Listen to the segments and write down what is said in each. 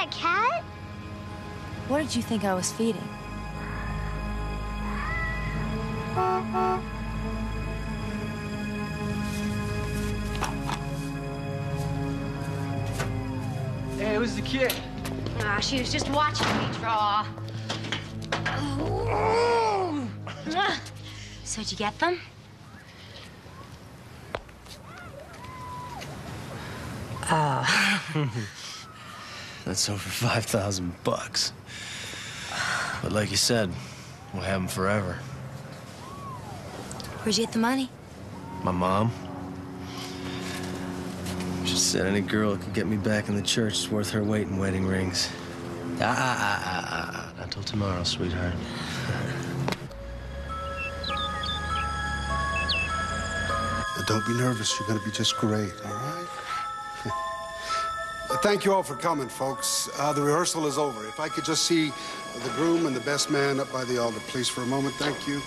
cat? What did you think I was feeding? Hey, who's the kid? Ah, she was just watching me draw. So did you get them? That's over 5,000 bucks. But like you said, we'll have them forever. Where'd you get the money? My mom. She said any girl that could get me back in the church is worth her weight in wedding rings. Not till tomorrow, sweetheart. Don't be nervous. You're going to be just great, all right? Thank you all for coming, folks. The rehearsal is over. If I could just see the groom and the best man up by the altar, please, for a moment. Thank you.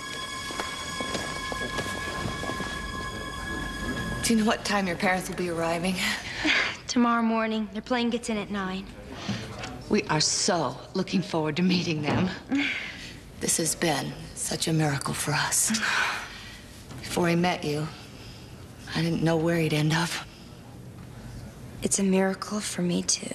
Do you know what time your parents will be arriving? Tomorrow morning. They're playing gets in at 9. We are so looking forward to meeting them. This has been such a miracle for us. Before he met you, I didn't know where he'd end up. It's a miracle for me, too.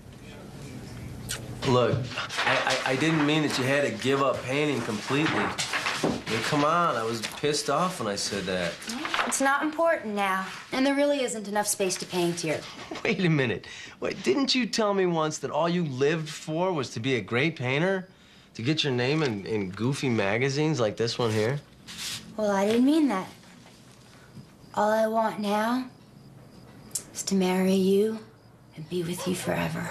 Look, I didn't mean that you had to give up painting completely. I mean, come on, I was pissed off when I said that. It's not important now. And there really isn't enough space to paint here. Wait a minute. Wait, didn't you tell me once that all you lived for was to be a great painter? To get your name in goofy magazines like this one here? Well, I didn't mean that. All I want now is to marry you and be with you forever.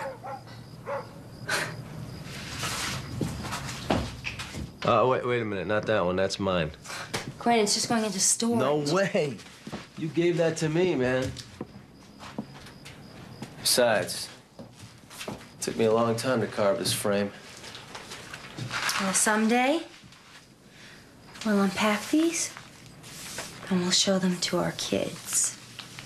Wait a minute. Not that one. That's mine. Quinn, it's just going into storage. No way. You gave that to me, man. Besides, it took me a long time to carve this frame. Well, someday, we'll unpack these and we'll show them to our kids.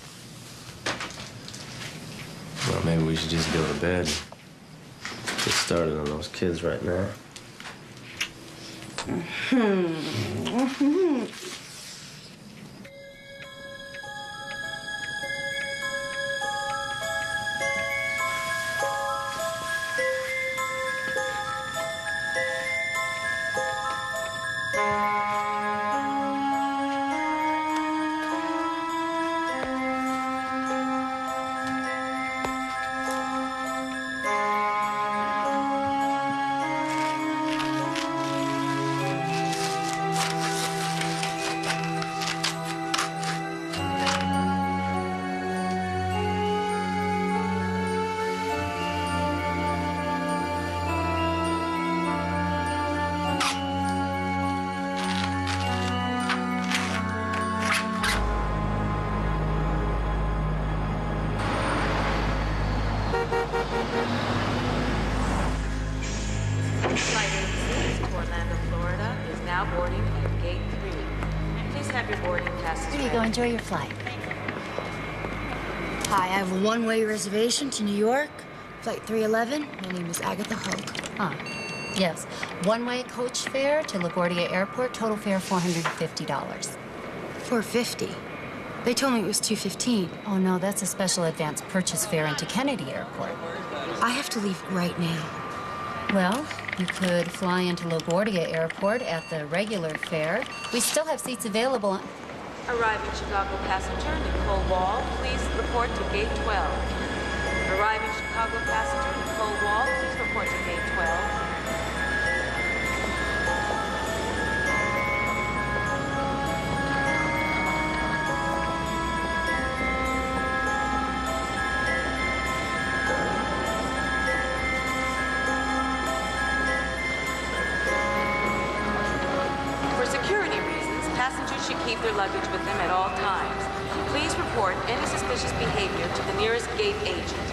Well, maybe we should just go to bed and get started on those kids right now. Flight 86 to Orlando, Florida is now boarding at Gate 3. Please have your boarding passes Here you ready. go. Enjoy your flight. Hi, I have a one-way reservation to New York, flight 311. My name is Agatha Hogue. Yes. One-way coach fare to LaGuardia Airport, total fare $450. $450. They told me it was $215. Oh, no, that's a special advance purchase fare into Kennedy Airport. I have to leave right now. Well, you could fly into LaGuardia Airport at the regular fare. We still have seats available. Arriving Chicago passenger Nicole Wall, please report to Gate 12. Arriving Chicago passenger Nicole Wall, please report to Gate 12. Passengers should keep their luggage with them at all times. Please report any suspicious behavior to the nearest gate agent.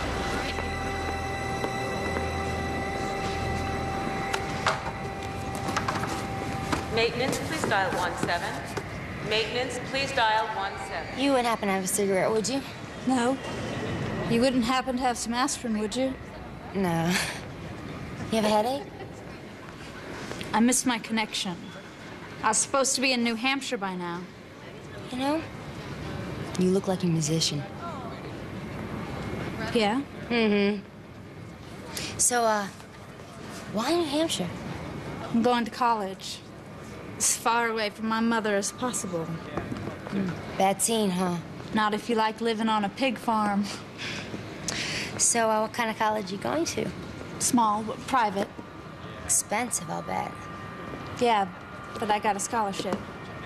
Maintenance, please dial 17. Maintenance, please dial 17. You wouldn't happen to have a cigarette, would you? No. You wouldn't happen to have some aspirin, would you? No. You have a headache? I missed my connection. I was supposed to be in New Hampshire by now. You know, you look like a musician. Yeah? Mm-hmm. So, why New Hampshire? I'm going to college. As far away from my mother as possible. Bad scene, huh? Not if you like living on a pig farm. So, what kind of college you going to? Small, but private. Expensive, I'll bet. Yeah, but I got a scholarship.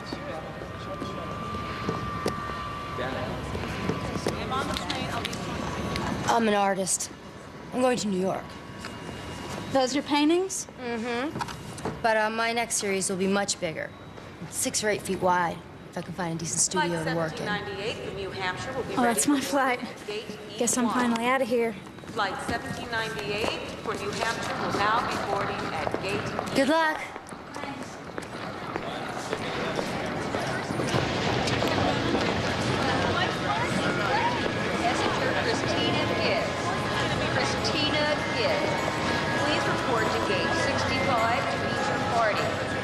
I'm an artist. I'm going to New York. Those your paintings? Mm-hmm. But my next series will be much bigger. 6 or 8 feet wide, if I can find a decent studio to work in. Flight 1798 from New Hampshire will be Oh, ready that's my for flight. Gate Guess I'm E1. finally out of here. Flight 1798 for New Hampshire will now be boarding at Gate E1. Good luck. Passenger Christina Gibbs. Christina Gibbs. Please report to gate 65 to meet your party.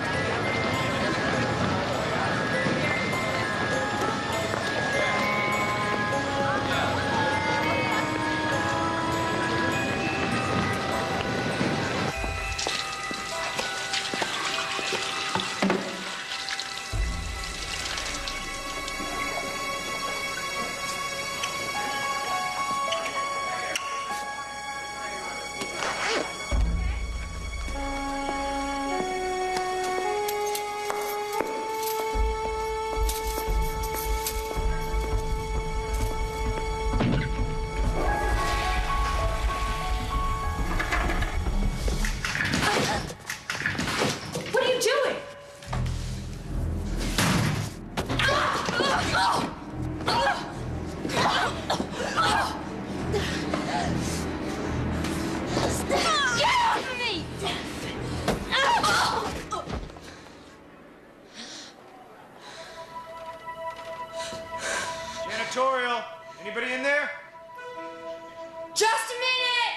What are you doing? Get off of me! Janitorial. Anybody in there? Just a minute!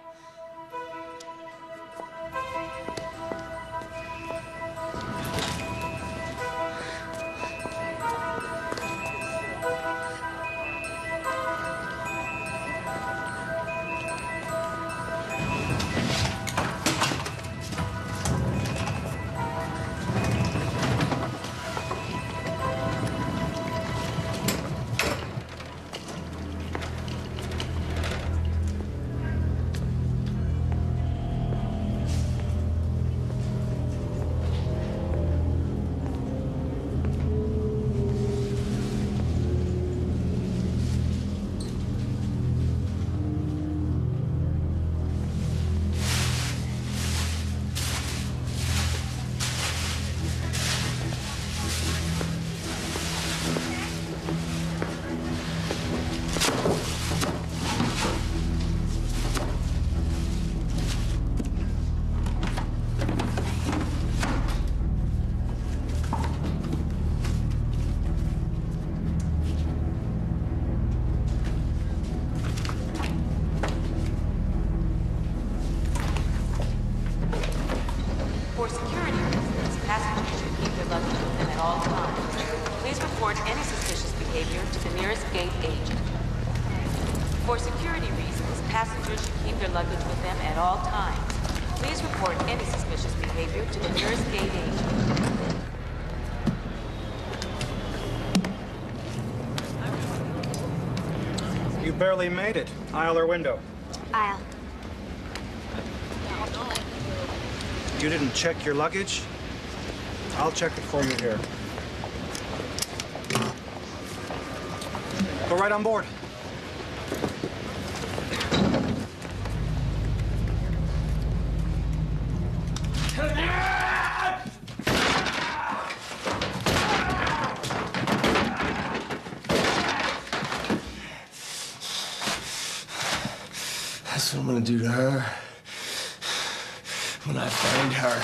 For security reasons, passengers should keep their luggage with them at all times. Please report any suspicious behavior to the nearest gate agent. For security reasons, passengers should keep their luggage with them at all times. Please report any suspicious behavior to the nearest gate agent. You barely made it. Aisle or window? Aisle. You didn't check your luggage? I'll check it for you here. Go right on board. That's what I'm gonna do to her when I find her.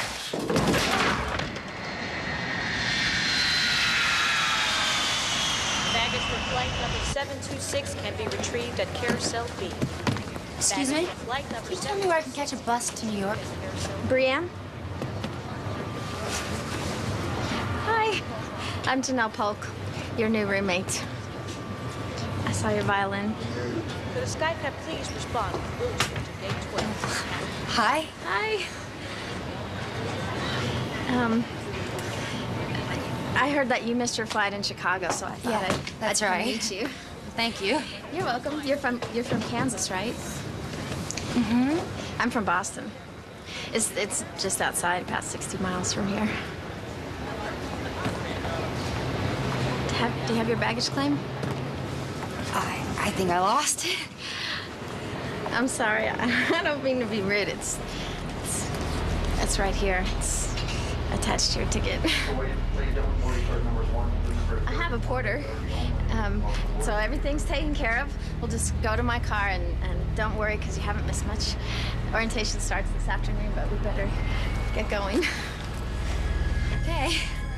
Baggage for flight number 726 can be retrieved at Carousel B. Excuse me? Can you tell me where I can catch a bus to New York? Brienne? Hi. I'm Janelle Polk, your new roommate. I saw your violin. Could a Skycap please respond to gate 12? Hi. Hi. I heard that you missed your flight in Chicago, so I thought I'd come meet you. Thank you. You're welcome. You're from Kansas, right? Mm-hmm. I'm from Boston. It's just outside, about 60 miles from here. Do you have your baggage claim? I think I lost it. I'm sorry. I don't mean to be rude. It's right here. It's attached to your ticket. I have a porter. So everything's taken care of. We'll just go to my car and don't worry because you haven't missed much. Orientation starts this afternoon, but we better get going. Okay.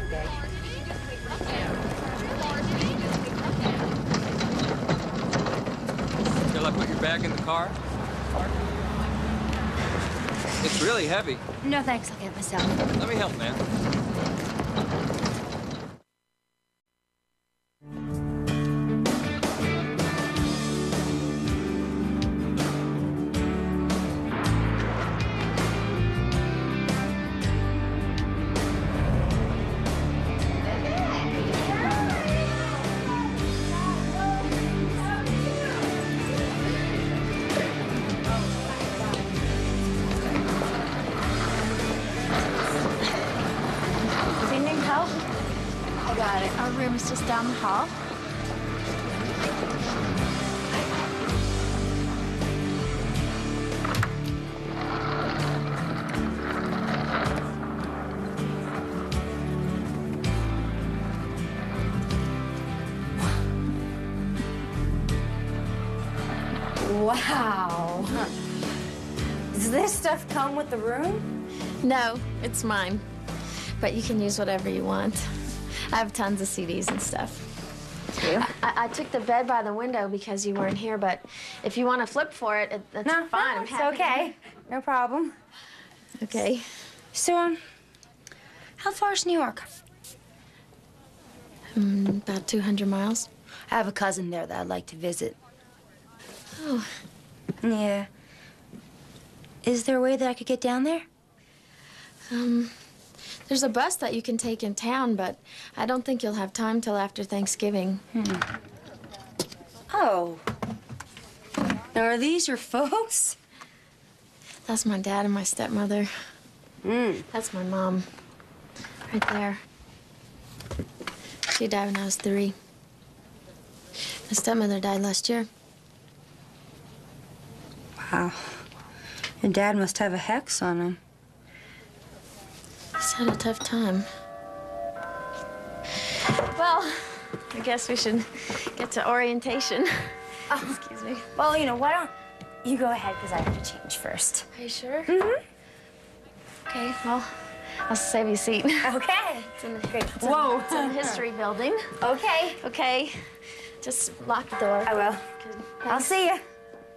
Shall I put your bag in the car? It's really heavy. No, thanks. I'll get it myself. Let me help, man. Our room is just down the hall. Wow. Does this stuff come with the room? No, it's mine. But you can use whatever you want. I have tons of CDs and stuff. I took the bed by the window because you weren't here, but if you want to flip for it, that's fine. It's okay. No problem. Okay. So, how far is New York? About 200 miles. I have a cousin there that I'd like to visit. Oh. Yeah. Is there a way that I could get down there? There's a bus that you can take in town, but I don't think you'll have time till after Thanksgiving. Oh. Now, are these your folks? That's my dad and my stepmother. That's my mom. Right there. She died when I was 3. My stepmother died last year. Wow. Your dad must have a hex on him. He's had a tough time. Well, I guess we should get to orientation. Excuse me. Well, you know, why don't you go ahead, because I have to change first. Are you sure? Mm-hmm. Okay, well, I'll save you a seat. Okay. It's in the, Great. Whoa. It's in the history building. Okay. Okay. Just lock the door. I will. I'll see you.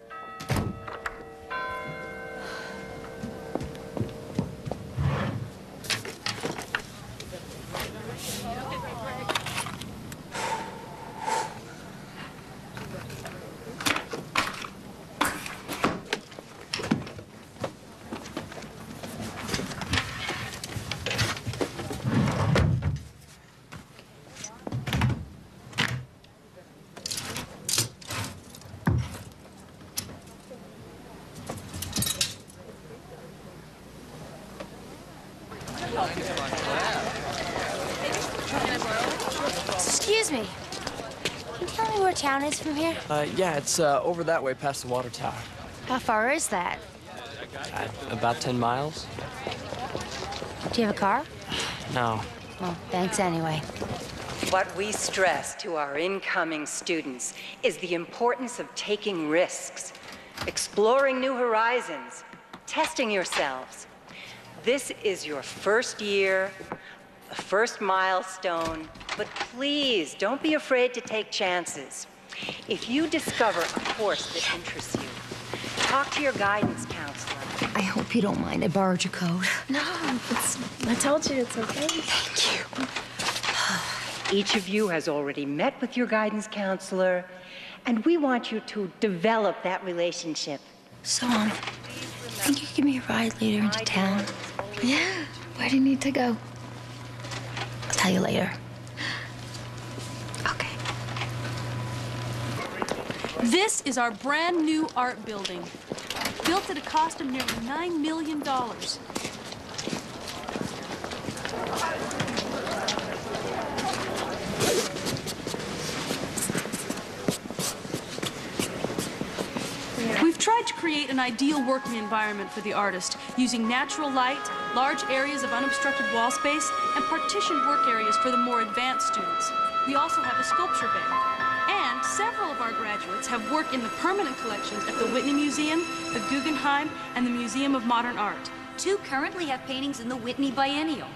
Excuse me. Can you tell me where town is from here? Yeah, it's over that way past the water tower. How far is that? About 10 miles. Do you have a car? No. Well, thanks anyway. What we stress to our incoming students is the importance of taking risks, exploring new horizons, testing yourselves. This is your first year, a first milestone, but please don't be afraid to take chances. If you discover a course that interests you, Talk to your guidance counselor. I hope you don't mind. I borrowed your coat. No, I told you it's okay. Thank you. Each of you has already met with your guidance counselor, and we want you to develop that relationship. So, think you could give me a ride later into town? Yeah. Where do you need to go? I'll tell you later. Okay. This is our brand new art building, built at a cost of nearly $9 million. We've tried to create an ideal working environment for the artist, using natural light, large areas of unobstructed wall space, and partitioned work areas for the more advanced students. We also have a sculpture bay. And several of our graduates have work in the permanent collections at the Whitney Museum, the Guggenheim, and the Museum of Modern Art. 2 currently have paintings in the Whitney Biennial.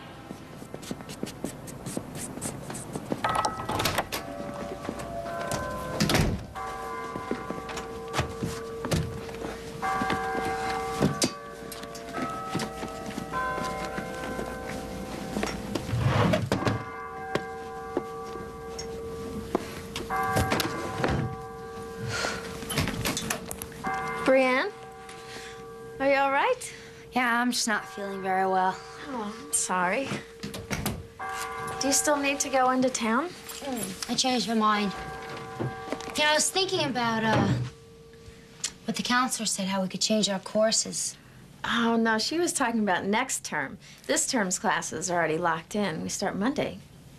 Brienne? Are you all right? Yeah, I'm just not feeling very well. Oh, I'm sorry. Do you still need to go into town? I changed my mind. You know, I was thinking about, what the counselor said, how we could change our courses. Oh, no, she was talking about next term. This term's classes are already locked in. We start Monday.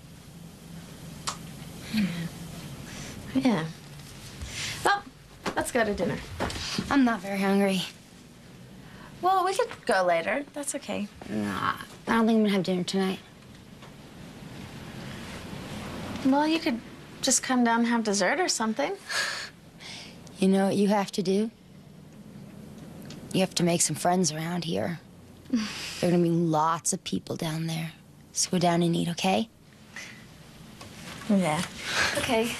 Yeah. Well, let's go to dinner. I'm not very hungry. Well, we could go later. That's okay. Nah, I don't think I'm gonna have dinner tonight. Well, you could just come down and have dessert or something. You know what you have to do? You have to make some friends around here. There are gonna be lots of people down there. So go down and eat, okay? Yeah. Okay.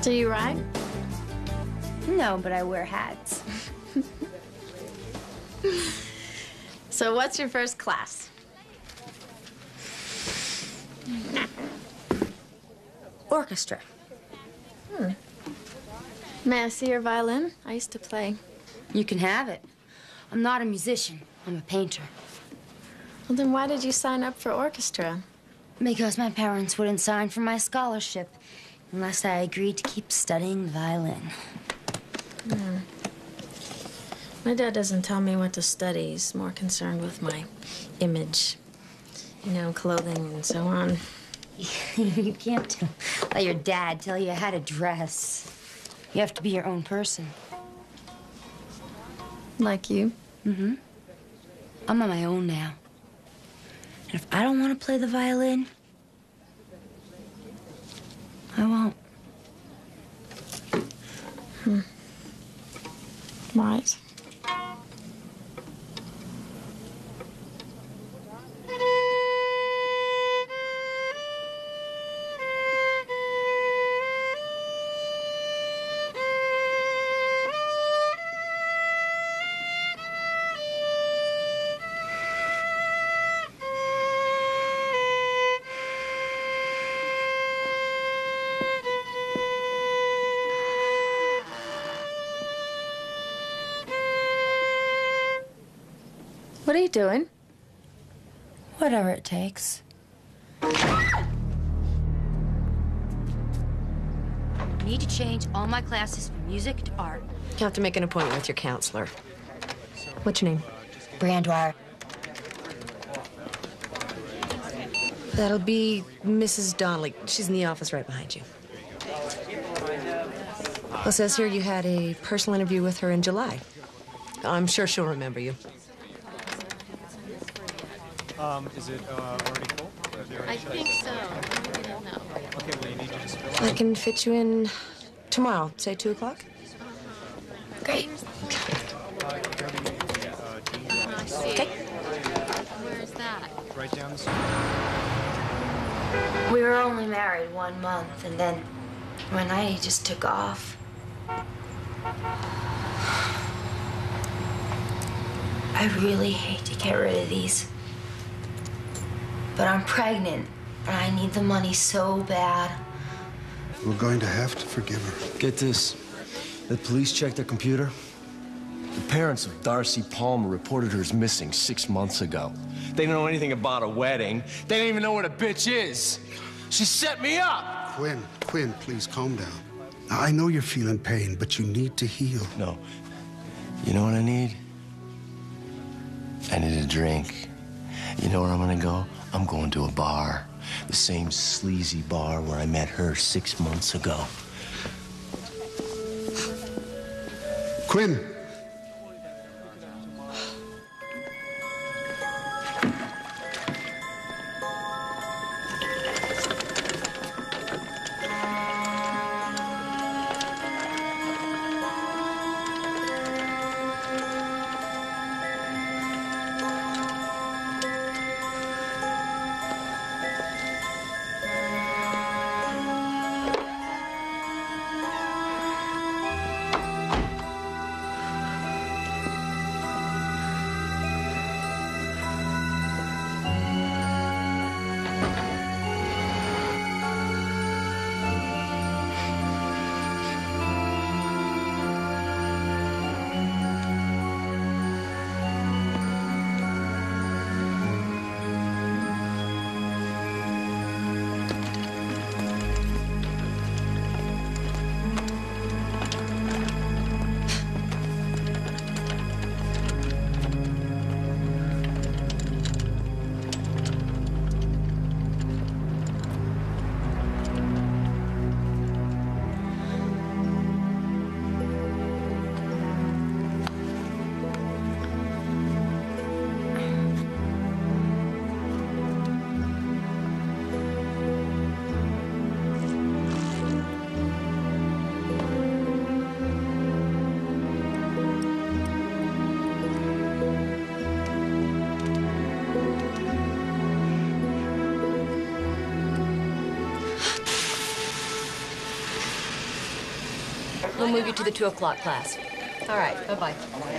Do you ride? No, but I wear hats. So what's your first class? Orchestra. May I see your violin? I used to play. You can have it. I'm not a musician. I'm a painter. Well, then why did you sign up for orchestra? Because my parents wouldn't sign for my scholarship unless I agreed to keep studying the violin. My dad doesn't tell me what to study. He's more concerned with my image. You know, clothing and so on. You can't let your dad tell you how to dress. You have to be your own person. Like you? Mm-hmm. I'm on my own now. And if I don't want to play the violin, I won't. Right. What are you doing? Whatever it takes. Need to change all my classes from music to art. You have to make an appointment with your counselor. What's your name? Brandwire. That'll be Mrs. Donnelly. She's in the office right behind you. Well, it says here you had a personal interview with her in July. I'm sure she'll remember you. Is it already full? I think so. I don't know. Okay, well, you need to just fill I can fit you in tomorrow, say 2 o'clock. Great. Okay. Where's that? Right down the street. We were only married 1 month, and then one night he just took off. I really hate to get rid of these. But I'm pregnant, and I need the money so bad. We're going to have to forgive her. Get this. The police checked their computer. The parents of Darcy Palmer reported her as missing 6 months ago. They don't know anything about a wedding. They don't even know what a bitch is. She set me up! Quinn, please calm down. Now, I know you're feeling pain, but you need to heal. No. You know what I need? I need a drink. You know where I'm gonna go? I'm going to a bar. The same sleazy bar where I met her 6 months ago. Quinn! We'll move you to the 2 o'clock class. All right, bye-bye.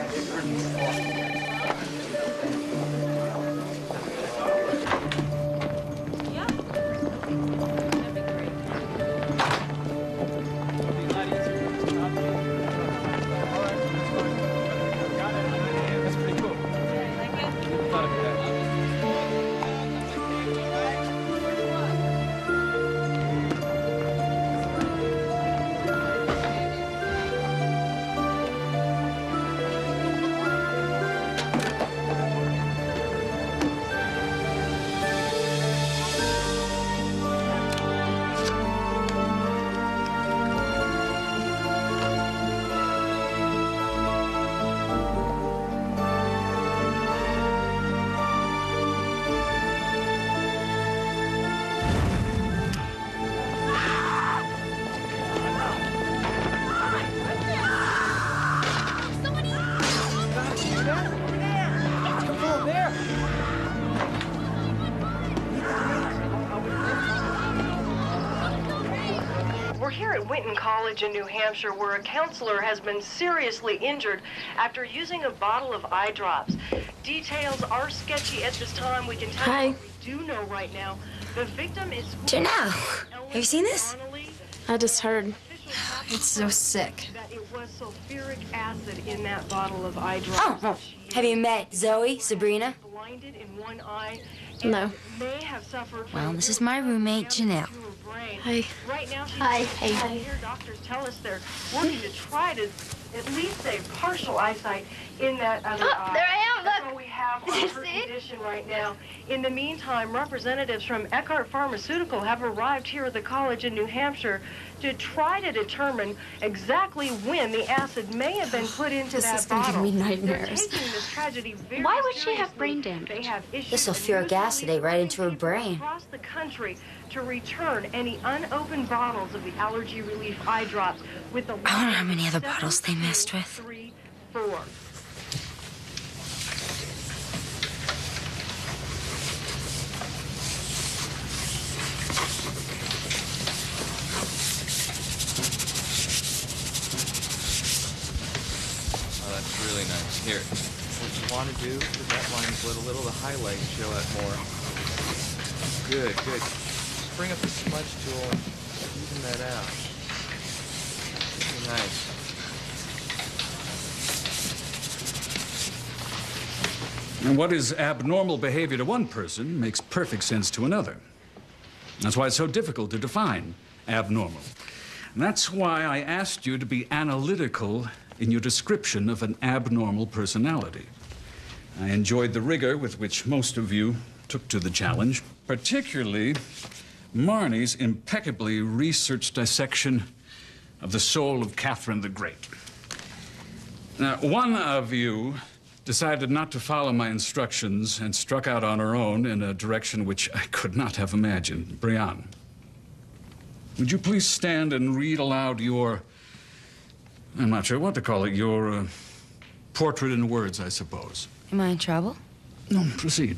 In New Hampshire, where a counselor has been seriously injured after using a bottle of eye drops. Details are sketchy at this time. We can tell you what we do know right now. The victim is... Janelle, have you seen this? I just heard. It's so sick. That it was sulfuric acid in that bottle of eye drops. Oh. Have you met Zoe, Sabrina? Blinded in one eye. No. May have suffered Well, this is my roommate, Janelle. Hi. Right now, she's Hi. here. Doctors tell us they're working to try to at least save partial eyesight in that other eye. There I am, That's what we have on her condition right now. In the meantime, representatives from Eckhart Pharmaceutical have arrived here at the college in New Hampshire to try to determine exactly when the acid may have been put into that bottle. This is gonna give me nightmares. They're taking this tragedy very Why would she have seriously. brain damage? They have issues The sulfuric acid ate right into her brain. across the country to return any unopened bottles of the allergy relief eye drops with the... I wonder how many other bottles they messed with. 3, 4. Oh, that's really nice. Here, what you want to do with that line split a little, the highlights show it more. Good, good. Just bring up the smudge tool and even that out. Really nice. And what is abnormal behavior to one person makes perfect sense to another. That's why it's so difficult to define abnormal. And that's why I asked you to be analytical in your description of an abnormal personality. I enjoyed the rigor with which most of you took to the challenge, particularly Marnie's impeccably researched dissection of the soul of Catherine the Great. Now, one of you decided not to follow my instructions and struck out on her own in a direction which I could not have imagined. Brianne, would you please stand and read aloud your, I'm not sure what to call it, your portrait in words, I suppose. Am I in trouble? No, proceed.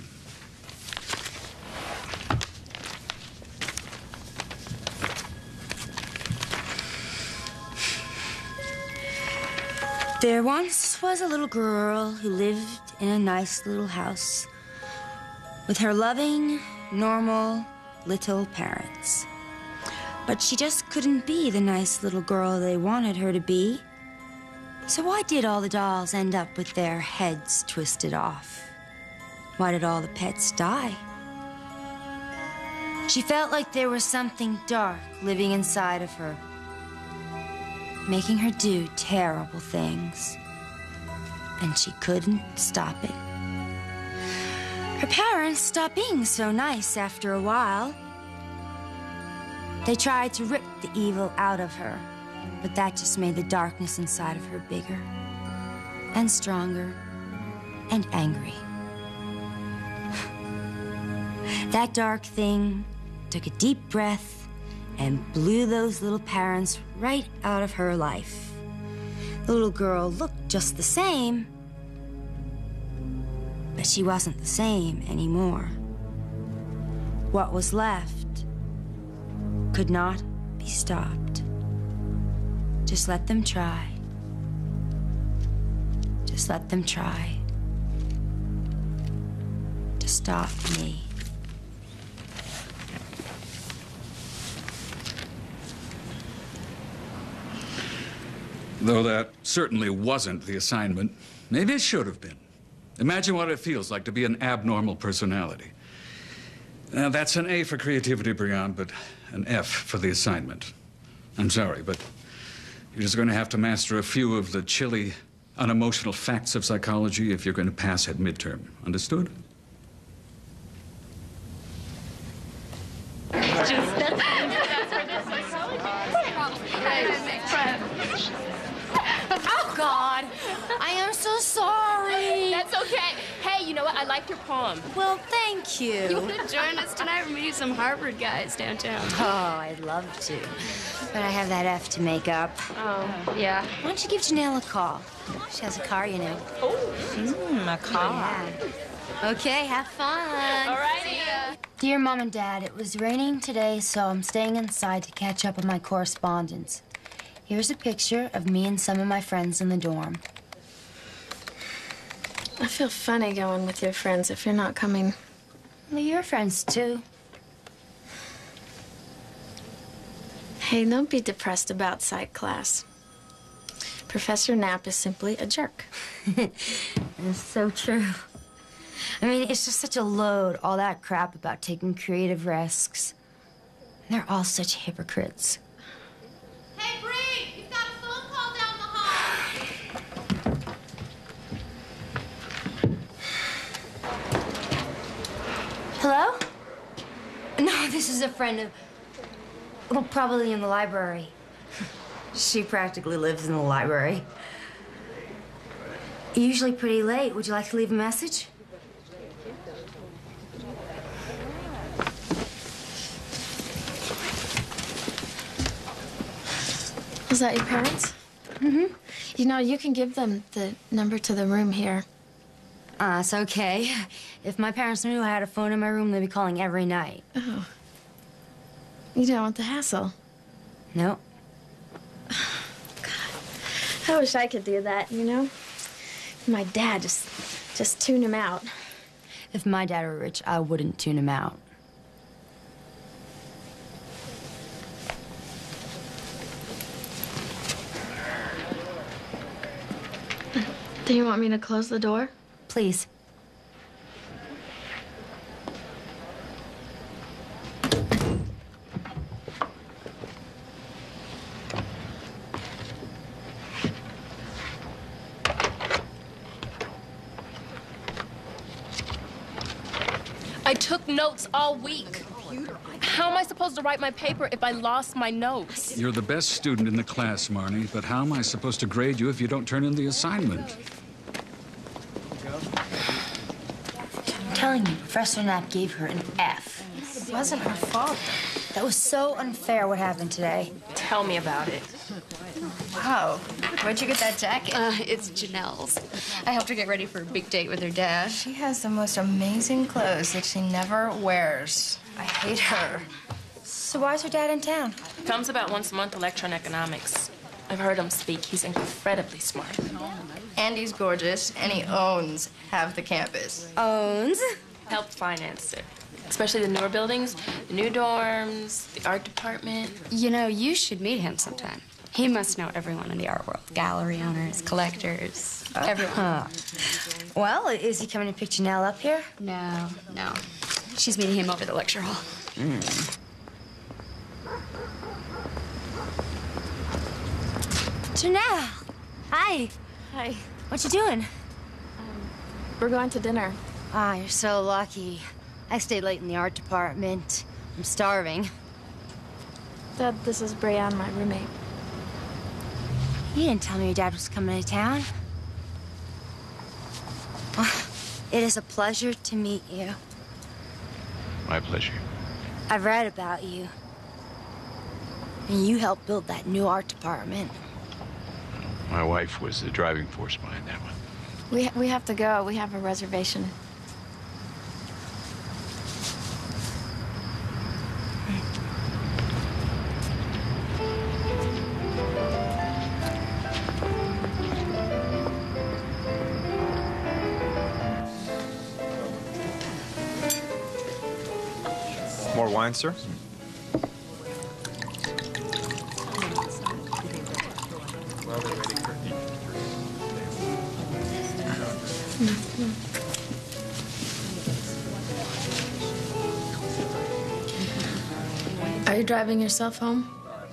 There once was a little girl who lived in a nice little house with her loving, normal, little parents. But she just couldn't be the nice little girl they wanted her to be. So why did all the dolls end up with their heads twisted off? Why did all the pets die? She felt like there was something dark living inside of her, making her do terrible things. And she couldn't stop it. Her parents stopped being so nice after a while. They tried to rip the evil out of her, but that just made the darkness inside of her bigger and stronger and angry. That dark thing took a deep breath and blew those little parents right out of her life. The little girl looked just the same, but she wasn't the same anymore. What was left could not be stopped. Just let them try. Just let them try to stop me. Though that certainly wasn't the assignment, maybe it should have been. Imagine what it feels like to be an abnormal personality. Now, that's an A for creativity, Brian, but an F for the assignment. I'm sorry, but you're just going to have to master a few of the chilly, unemotional facts of psychology if you're going to pass at midterm. Understood? Oh, God. I am so sorry. That's okay. Hey, you know what? I liked your poem. Well, thank you. You want to join us tonight? We're meeting some Harvard guys downtown. Oh, I'd love to. But I have that F to make up. Oh, yeah. Why don't you give Janelle a call? She has a car, you know. Oh. A car. Yeah. Okay, have fun. All righty. Dear Mom and Dad, it was raining today, so I'm staying inside to catch up on my correspondence. Here's a picture of me and some of my friends in the dorm. I feel funny going with your friends if you're not coming. Well, your friends, too. Hey, don't be depressed about psych class. Professor Knapp is simply a jerk. It's so true. I mean, it's just such a load, all that crap about taking creative risks. And they're all such hypocrites. Hey, Bree, you've got a phone call down the hall. Hello? No, this is a friend of... Well, probably in the library. She practically lives in the library. Usually pretty late. Would you like to leave a message? Is that your parents? Mm-hmm. You know, you can give them the number to the room here. It's okay. If my parents knew I had a phone in my room, they'd be calling every night. Oh. You don't want the hassle? No. I wish I could do that, you know? My dad just tune him out. If my dad were rich, I wouldn't tune him out. Do you want me to close the door? Please. I took notes all week. How am I supposed to write my paper if I lost my notes? You're the best student in the class, Marnie, but how am I supposed to grade you if you don't turn in the assignment? I'm telling you, Professor Knapp gave her an F. It wasn't her fault. That was so unfair what happened today. Tell me about it. Wow. Where'd you get that jacket? It's Janelle's. I helped her get ready for a big date with her dad. She has the most amazing clothes that she never wears. I hate her. So why is her dad in town? Comes about once a month to lecture on economics. I've heard him speak. He's incredibly smart. And he's gorgeous, and he owns half the campus. Owns? Helped finance it. Especially the newer buildings, the new dorms, the art department. You know, you should meet him sometime. He must know everyone in the art world. Gallery owners, collectors, everyone. Well, is he coming to pick Janelle up here? No. She's meeting him over the lecture hall. Janelle! Hi. Hi. What you doing? We're going to dinner. Ah, you're so lucky. I stayed late in the art department. I'm starving. Dad, this is Brianne, my roommate. You didn't tell me your dad was coming to town. Well, it is a pleasure to meet you. My pleasure. I've read about you. And you helped build that new art department. My wife was the driving force behind that one. We have to go. We have a reservation. More wine, sir? Well, they're ready for Are you driving yourself home?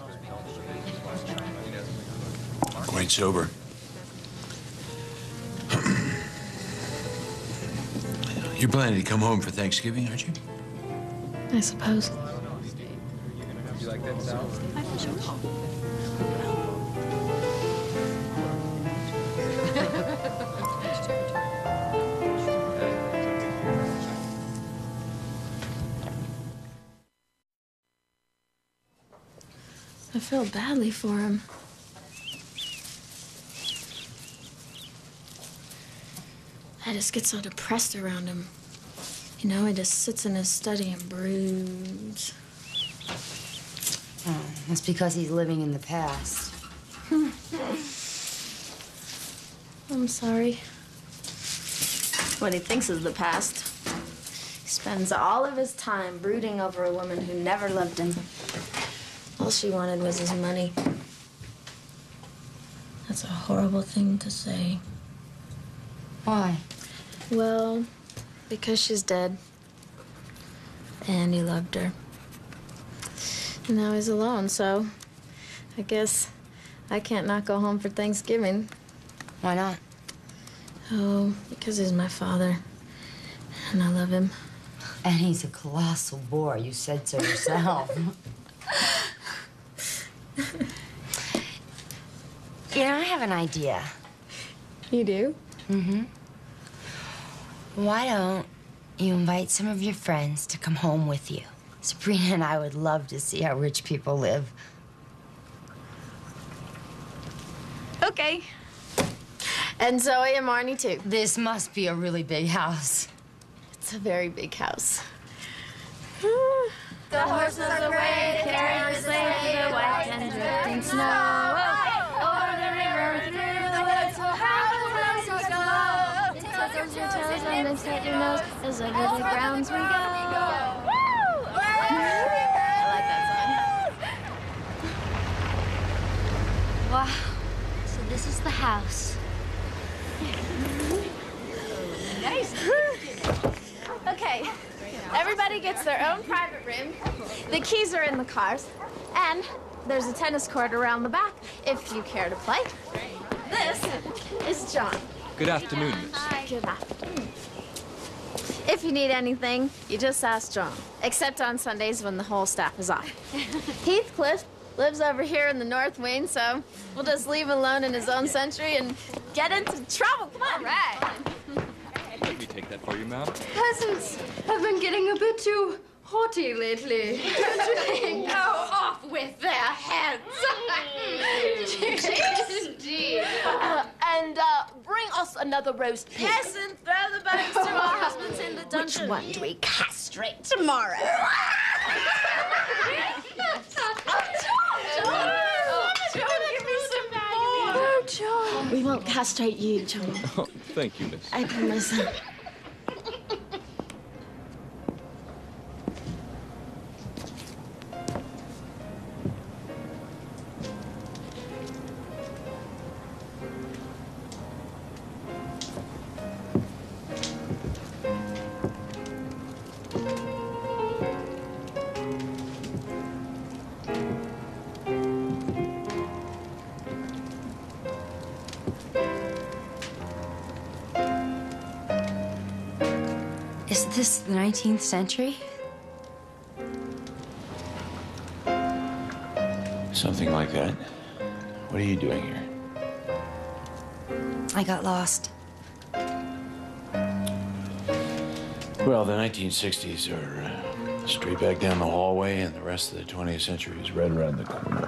Quite sober. You're planning to come home for Thanksgiving, aren't you? I suppose. You like that salad? I feel badly for him. I just get so depressed around him. You know, he just sits in his study and broods. Oh, that's because he's living in the past. I'm sorry. What he thinks is the past. He spends all of his time brooding over a woman who never loved him. All she wanted was his money. That's a horrible thing to say. Why? Well, because she's dead. And he loved her. And now he's alone, so I guess I can't not go home for Thanksgiving. Why not? Oh, because he's my father. And I love him. And he's a colossal bore. You said so yourself. You know, I have an idea. You do? Mm-hmm. Why don't you invite some of your friends to come home with you? Sabrina and I would love to see how rich people live. Okay. And Zoe and Marnie, too. This must be a really big house. It's a very big house. The horses away, carrying the sleigh through the white and drifting snow. Over the river, through the woods, oh, how the roses glow. Tickles your toes and then set your nose as over the grounds we go. I like that song. Wow. So this is the house. Nice. Okay. Everybody gets their own private room. The keys are in the cars. And there's a tennis court around the back if you care to play. This is John. Good afternoon, miss. Good afternoon. If you need anything, you just ask John. Except on Sundays when the whole staff is off. Heathcliff lives over here in the North Wing, so we'll just leave him alone in his own century and get into trouble. Come on. All right. Let me take that for you, ma'am. Peasants have been getting a bit too haughty lately. Don't you think? Go off with their heads. Yes, indeed. And bring us another roast pig. Yes, and throw the bones to our husbands in the dungeon. Which one do we castrate tomorrow? John. We won't castrate you, John. Oh, thank you, miss. I promise. Is this the 19th century? Something like that. What are you doing here? I got lost. Well, the 1960s are straight back down the hallway, and the rest of the 20th century is right around the corner.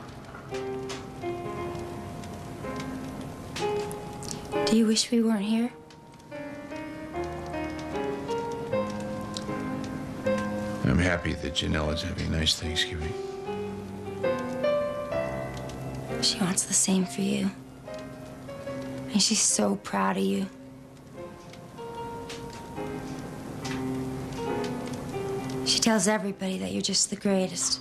Do you wish we weren't here? I'm happy that Janella's having a nice Thanksgiving. She wants the same for you. And she's so proud of you. She tells everybody that you're just the greatest.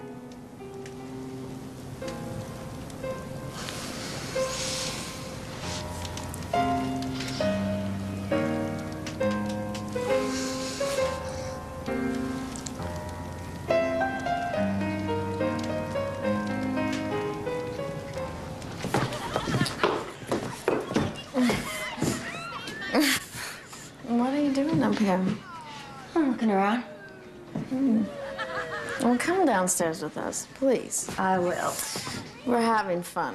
What are you doing up here? I'm looking around. Well, come downstairs with us, please. I will. We're having fun.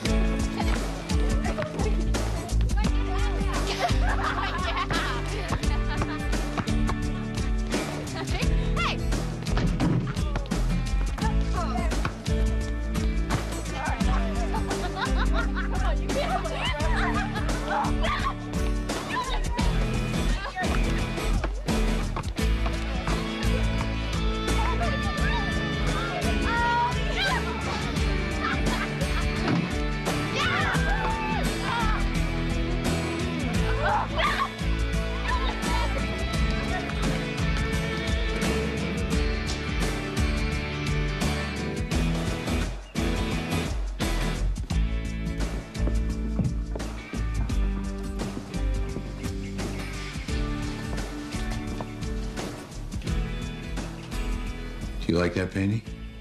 Do you like that painting?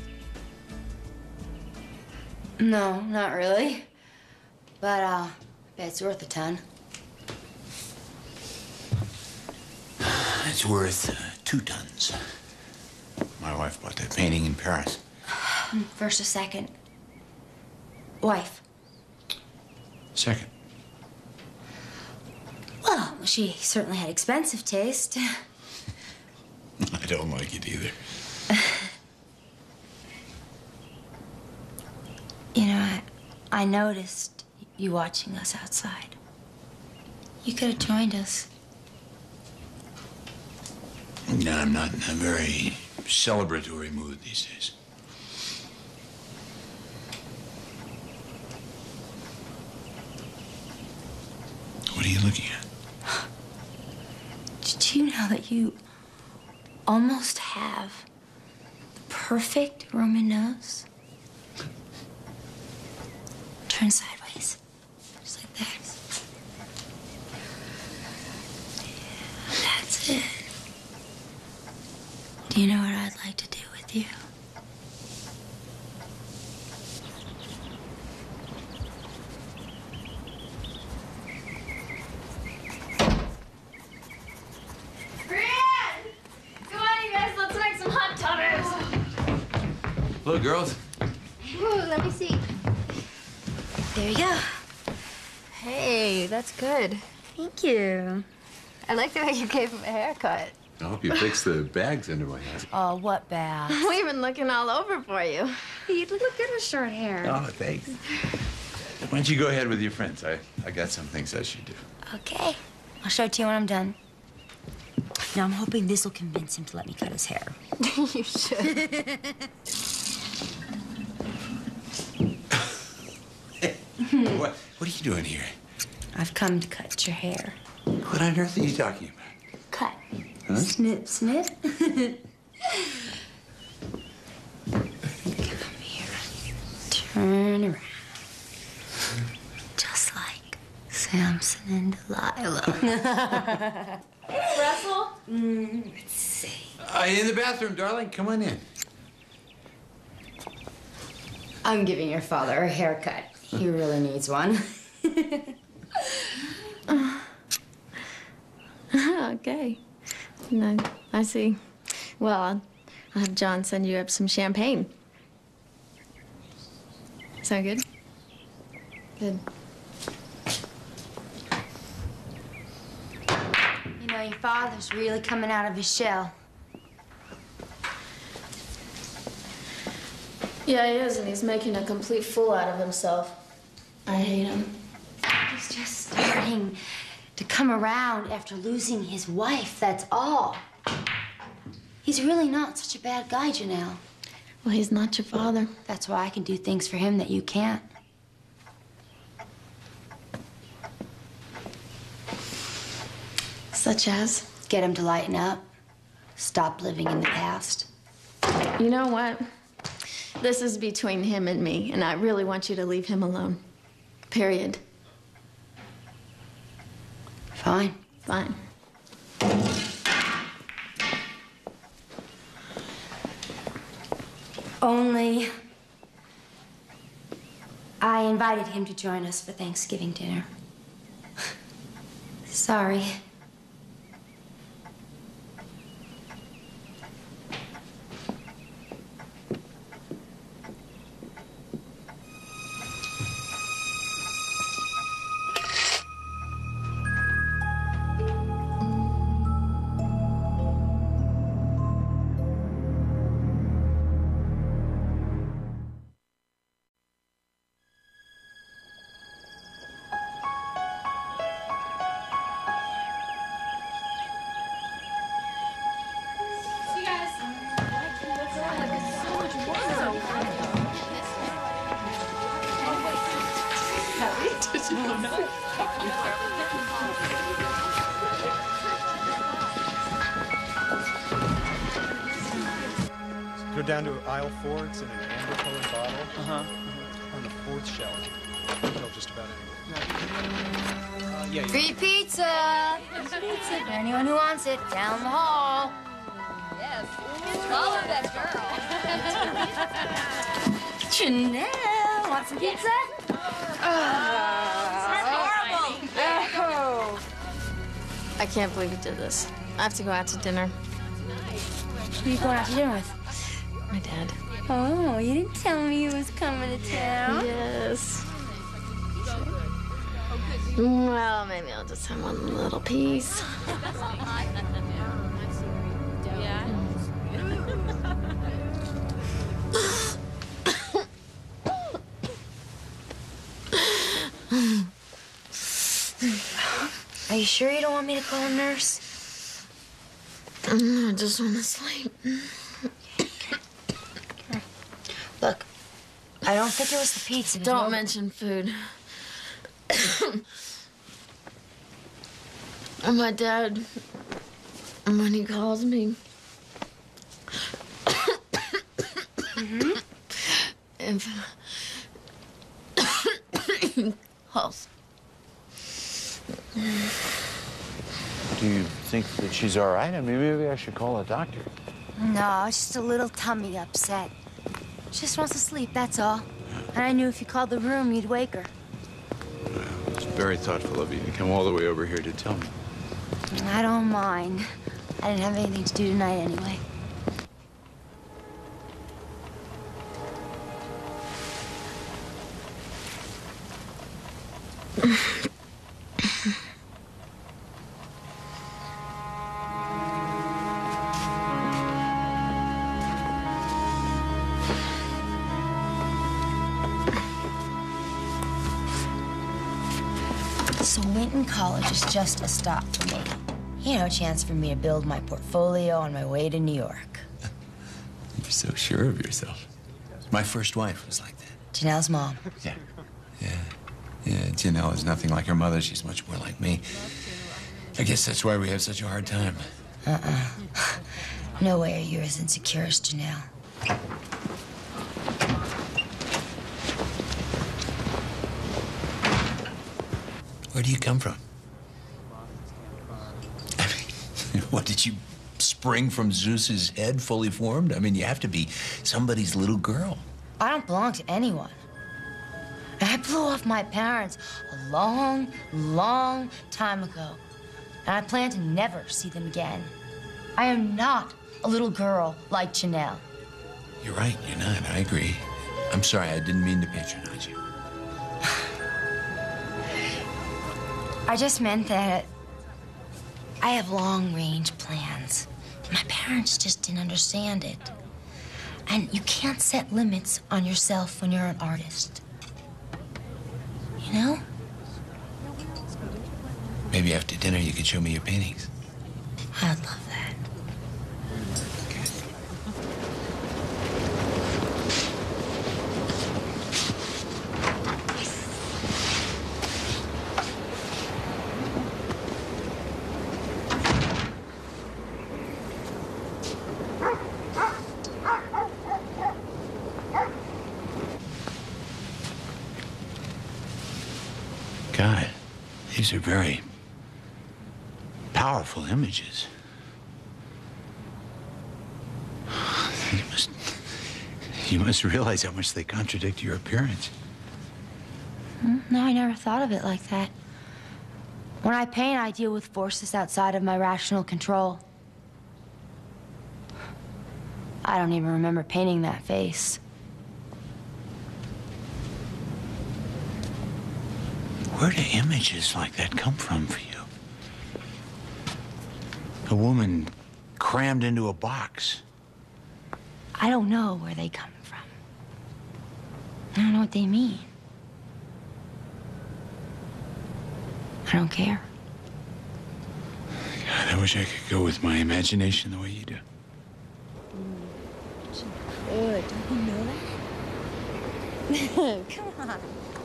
No, not really. But, I bet it's worth a ton. It's worth 2 tons. My wife bought that painting in Paris. First or second? Wife. Second. Well, she certainly had expensive taste. I don't like it either. You know, I noticed you watching us outside. You could have joined us. No, I'm not in a very celebratory mood these days. What are you looking at? Did you know that you almost have the perfect Roman nose? Turn sideways, just like that. That's it. Do you know what I'd like to do with you? Come on, you guys, let's make some hot tutters. Hello, girls. Ooh, let me see. There you go. Hey, that's good. Thank you. I like the way you gave him a haircut. I hope you fixed the bags under my eyes. Oh, what bad? We've been looking all over for you. You look good with short hair. Oh, thanks. Why don't you go ahead with your friends? I got some things I should do. Okay. I'll show it to you when I'm done. Now, I'm hoping this will convince him to let me cut his hair. You should. What are you doing here? I've come to cut your hair. What on earth are you talking about? Cut. Huh? Snip, snip. Come here. Turn around. Just like Samson and Delilah. Russell? Let's see. In the bathroom, darling. Come on in. I'm giving your father a haircut. He really needs one. Okay. No, I see. Well, I'll have John send you up some champagne. Sound good? Good. You know, your father's really coming out of his shell. Yeah, he is, and he's making a complete fool out of himself. I hate him. He's just starting to come around after losing his wife, that's all. He's really not such a bad guy, Janelle. Well, he's not your father. That's why I can do things for him that you can't. Such as? Get him to lighten up. Stop living in the past. You know what? This is between him and me, and I really want you to leave him alone. Period. Fine. Fine. Only I invited him to join us for Thanksgiving dinner. Sorry. Go down to aisle 4. It's in an amber-colored bottle. On the 4th shelf. Tell just about anywhere. Free pizza! Free pizza for anyone who wants it. Down the hall. Yes. Follow that girl. Chanel, want some pizza? horrible. Oh. I can't believe you did this. I have to go out to dinner. Who are you going out to dinner with? My dad. Oh, you didn't tell me he was coming to town. Yes. Well, maybe I'll just have one little piece. Are you sure you don't want me to call a nurse? I just want to sleep. Look, I don't think it was the pizza. Don't mention food. And my dad, when he calls me, if calls. Do you think that she's all right? I mean, maybe I should call a doctor. No, it's just a little tummy upset. She just wants to sleep, that's all. And I knew if you called the room, you'd wake her. It's very thoughtful of you to come all the way over here to tell me. I don't mind. I didn't have anything to do tonight anyway. So Winton College is just a stop for me. You know, a chance for me to build my portfolio on my way to New York. You're so sure of yourself. My first wife was like that. Janelle's mom. Yeah. Janelle is nothing like her mother. She's much more like me. I guess that's why we have such a hard time. No way are you as insecure as Janelle. Where do you come from? I mean, what, did you spring from Zeus's head fully formed? I mean, you have to be somebody's little girl. I don't belong to anyone. I blew off my parents a long, long time ago. And I plan to never see them again. I am not a little girl like Janelle. You're right, you're not. I agree. I'm sorry, I didn't mean to patronize you. I just meant that I have long-range plans. My parents just didn't understand it. And you can't set limits on yourself when you're an artist. You know? Maybe after dinner you could show me your paintings. I'd love that. God, these are very powerful images. You must realize how much they contradict your appearance. No, I never thought of it like that. When I paint, I deal with forces outside of my rational control. I don't even remember painting that face. Where do images like that come from for you? A woman crammed into a box. I don't know where they come from. I don't know what they mean. I don't care. God, I wish I could go with my imagination the way you do. Good. Don't you know that? Come on.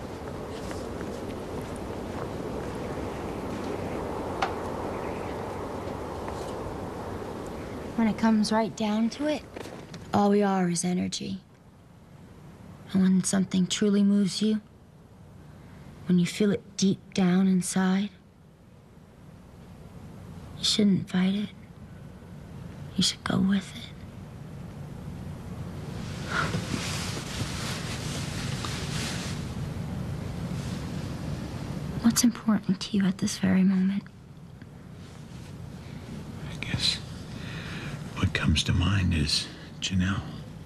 When it comes right down to it, all we are is energy. And when something truly moves you, when you feel it deep down inside, you shouldn't fight it. You should go with it. What's important to you at this very moment? I guess what comes to mind is Janelle.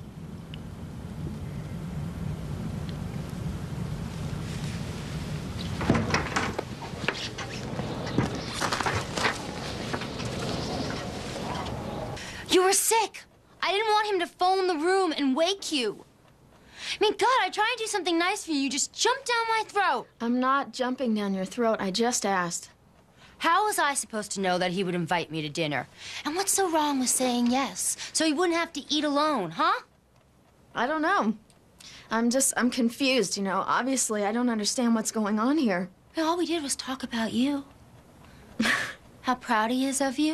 You were sick. I didn't want him to phone the room and wake you. I mean, God, I tried to do something nice for you. You just jumped down my throat. I'm not jumping down your throat. I just asked. How was I supposed to know that he would invite me to dinner? And what's so wrong with saying yes? So he wouldn't have to eat alone, huh? I don't know. I'm confused, you know. Obviously, I don't understand what's going on here. All we did was talk about you. How proud he is of you.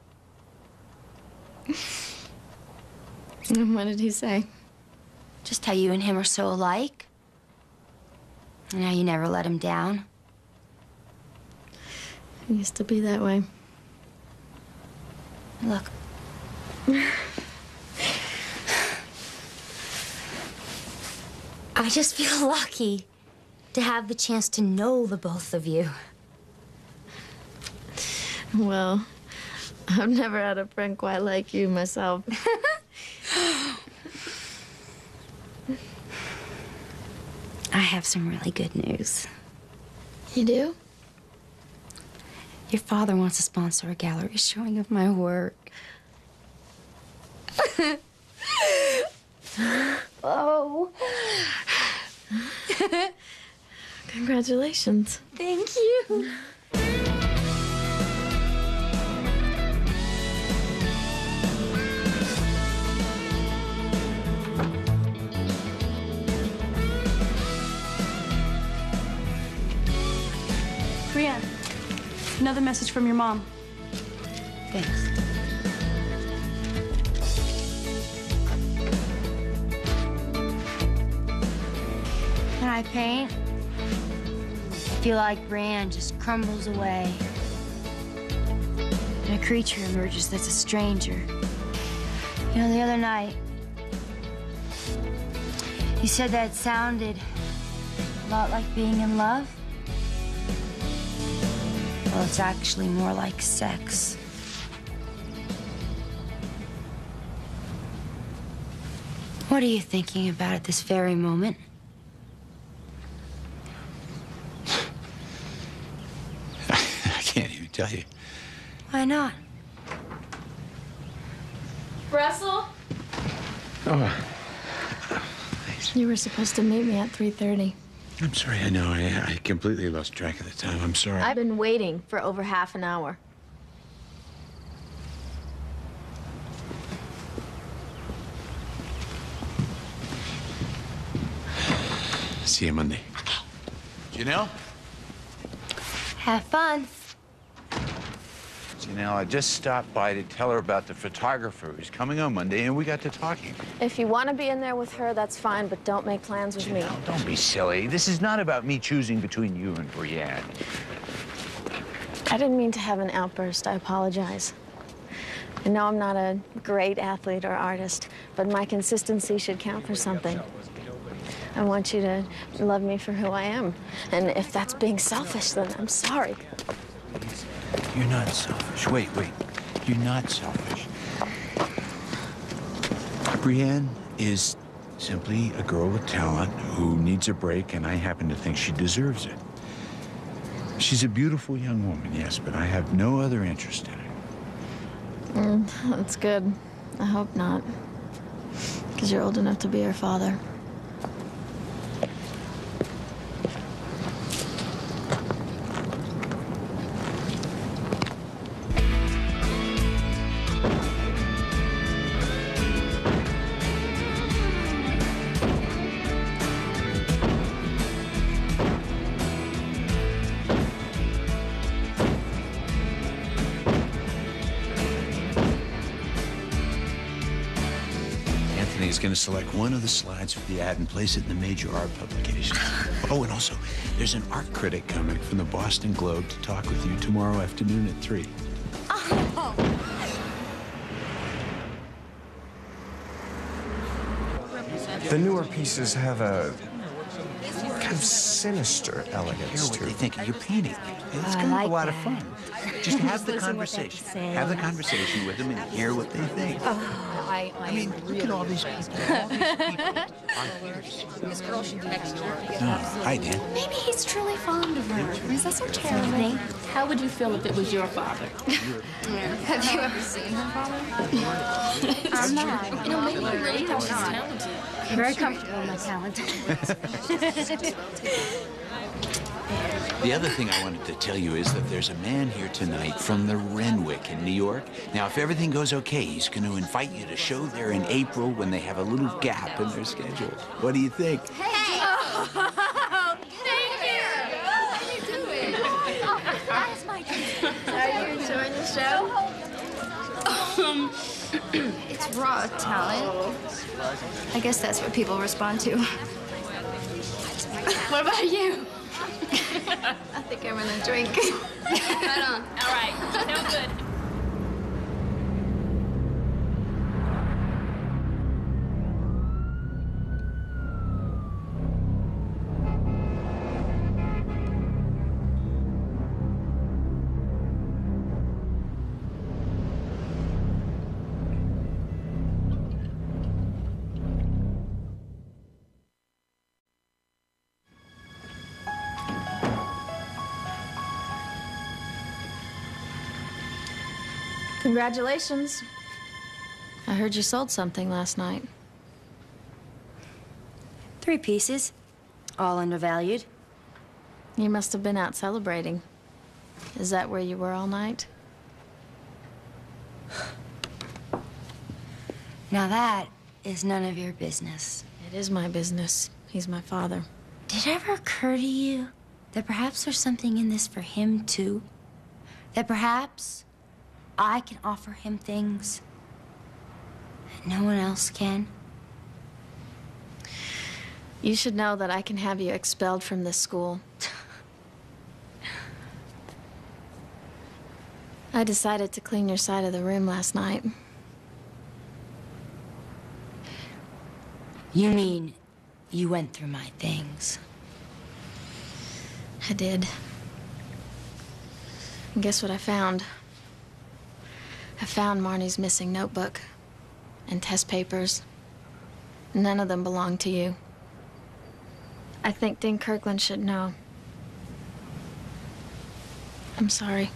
And what did he say? Just how you and him are so alike. And how you never let him down. It used to be that way. Look. I just feel lucky to have the chance to know the both of you. Well, I've never had a friend quite like you myself. I have some really good news. You do? Your father wants to sponsor a gallery showing of my work. Oh. Congratulations. Thank you. Brianne, another message from your mom. Thanks. When I paint, I feel like Brianne just crumbles away. And a creature emerges that's a stranger. You know, the other night, you said that it sounded a lot like being in love. Well, it's actually more like sex. What are you thinking about at this very moment? I can't even tell you. Why not? Russell? Oh. You were supposed to meet me at 3:30. I'm sorry, I know. I completely lost track of the time. I'm sorry. I've been waiting for over half an hour. See you Monday. Okay. Janelle? Have fun. Janelle. I just stopped by to tell her about the photographer who's coming on Monday, and we got to talking. If you want to be in there with her, that's fine, but don't make plans with me. Janelle, don't be silly. This is not about me choosing between you and Brienne. I didn't mean to have an outburst. I apologize. I know I'm not a great athlete or artist, but my consistency should count for something. I want you to love me for who I am. And if that's being selfish, then I'm sorry. You're not selfish. Wait. You're not selfish. Brienne is simply a girl with talent who needs a break, and I happen to think she deserves it. She's a beautiful young woman, yes, but I have no other interest in her. That's good. I hope not. Because you're old enough to be her father. Anthony's going to select one of the slides for the ad and place it in the major art publications. Oh, and also, there's an art critic coming from the Boston Globe to talk with you tomorrow afternoon at 3. The newer pieces have a kind of sinister elegance Hear to what they them. think of your painting. It's going to be a lot of fun. Just have the conversation. Have the conversation with them and hear what they think. I mean, look at all these people. This girl should be next door. Hi, Dan. Maybe he's truly fond of her. Is that so terrible? How would you feel if it was your father? Have you ever seen her father? I'm not. You know, maybe you really think she's talented. I'm very comfortable with my talent. The other thing I wanted to tell you is that there's a man here tonight from the Renwick in New York. Now, if everything goes okay, he's going to invite you to show there in April when they have a little gap in their schedule. What do you think? Hey! Oh, thank you! How are you doing? Oh, that's my dream. Are you enjoying the show? It's raw talent. I guess that's what people respond to. What about you? I think I'm gonna drink. Right on. All right. Sounds good. Congratulations. I heard you sold something last night. 3 pieces, all undervalued. You must have been out celebrating. Is that where you were all night? Now that is none of your business. It is my business. He's my father. Did it ever occur to you that perhaps there's something in this for him, too? That perhaps I can offer him things that no one else can? You should know that I can have you expelled from this school. I decided to clean your side of the room last night. You mean you went through my things? I did. And guess what I found? I found Marnie's missing notebook and test papers. None of them belong to you. I think Dean Kirkland should know. I'm sorry.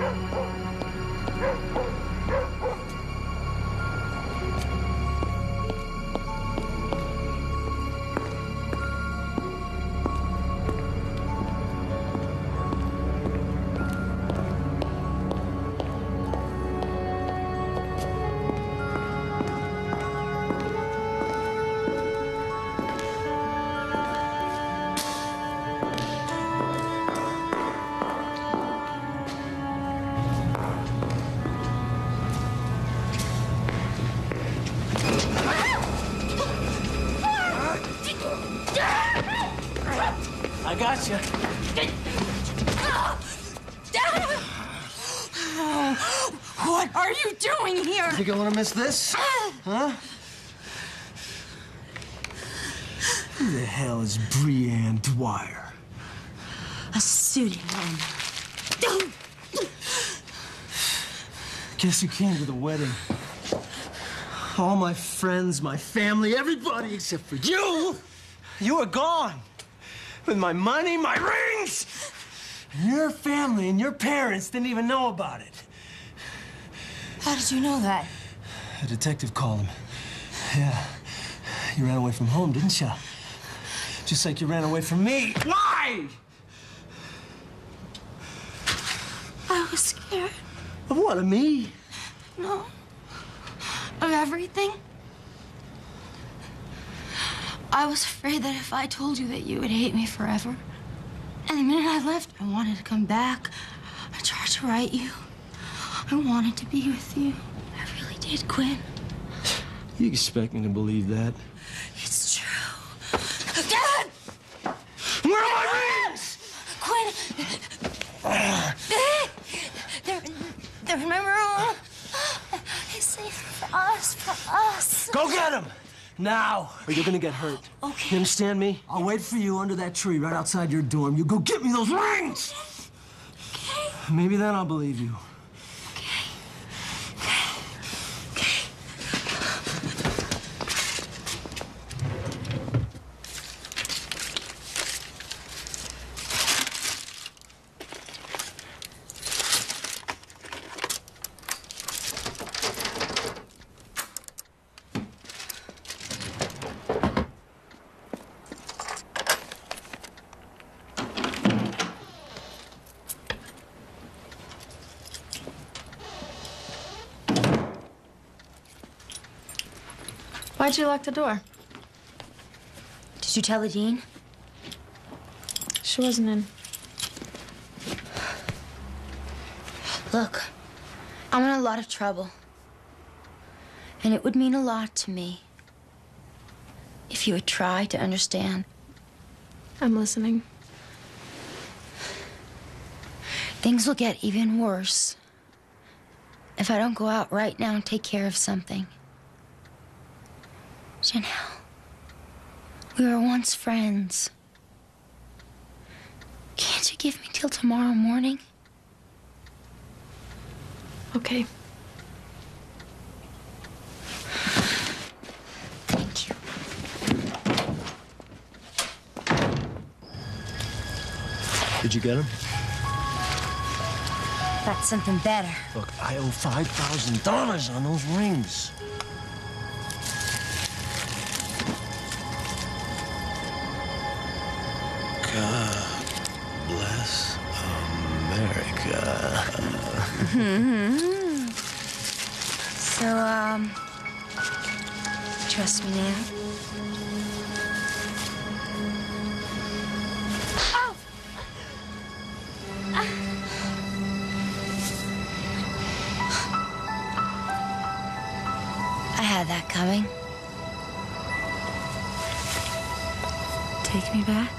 I got you. What are you doing here? Think I want to miss this? Huh? Who the hell is Brianne Dwyer? A pseudonym. Guess who came to the wedding? All my friends, my family, everybody except for you. You were gone. With my money, my rings. And your family and your parents didn't even know about it. How did you know that? A detective called him. Yeah. You ran away from home, didn't you? Just like you ran away from me. Why? I was scared. Of what, of me? No. Of everything. I was afraid that if I told you that you would hate me forever. And the minute I left, I wanted to come back. I tried to write you. I wanted to be with you. I really did, Quinn. You expect me to believe that? It's true. Dad! Where are my rings? Quinn! They're in my room. They saved for us. Go get him! Now, or you're gonna get hurt. Okay. You understand me? I'll wait for you under that tree right outside your dorm. You go get me those rings! Okay. Maybe then I'll believe you. Why'd you lock the door? Did you tell the dean? She wasn't in. Look, I'm in a lot of trouble. And it would mean a lot to me if you would try to understand. I'm listening. Things will get even worse if I don't go out right now and take care of something. Janelle, we were once friends. Can't you give me till tomorrow morning? Okay. Thank you. Did you get him? That's something better. Look, I owe $5,000 on those rings. God bless America. So, trust me now? Oh! I had that coming. Take me back?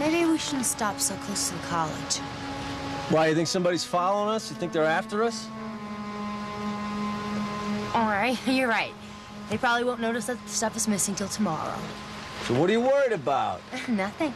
Maybe we shouldn't stop so close to the college. Why, you think somebody's following us? You think they're after us? All right, you're right. They probably won't notice that the stuff is missing till tomorrow. So what are you worried about? Nothing.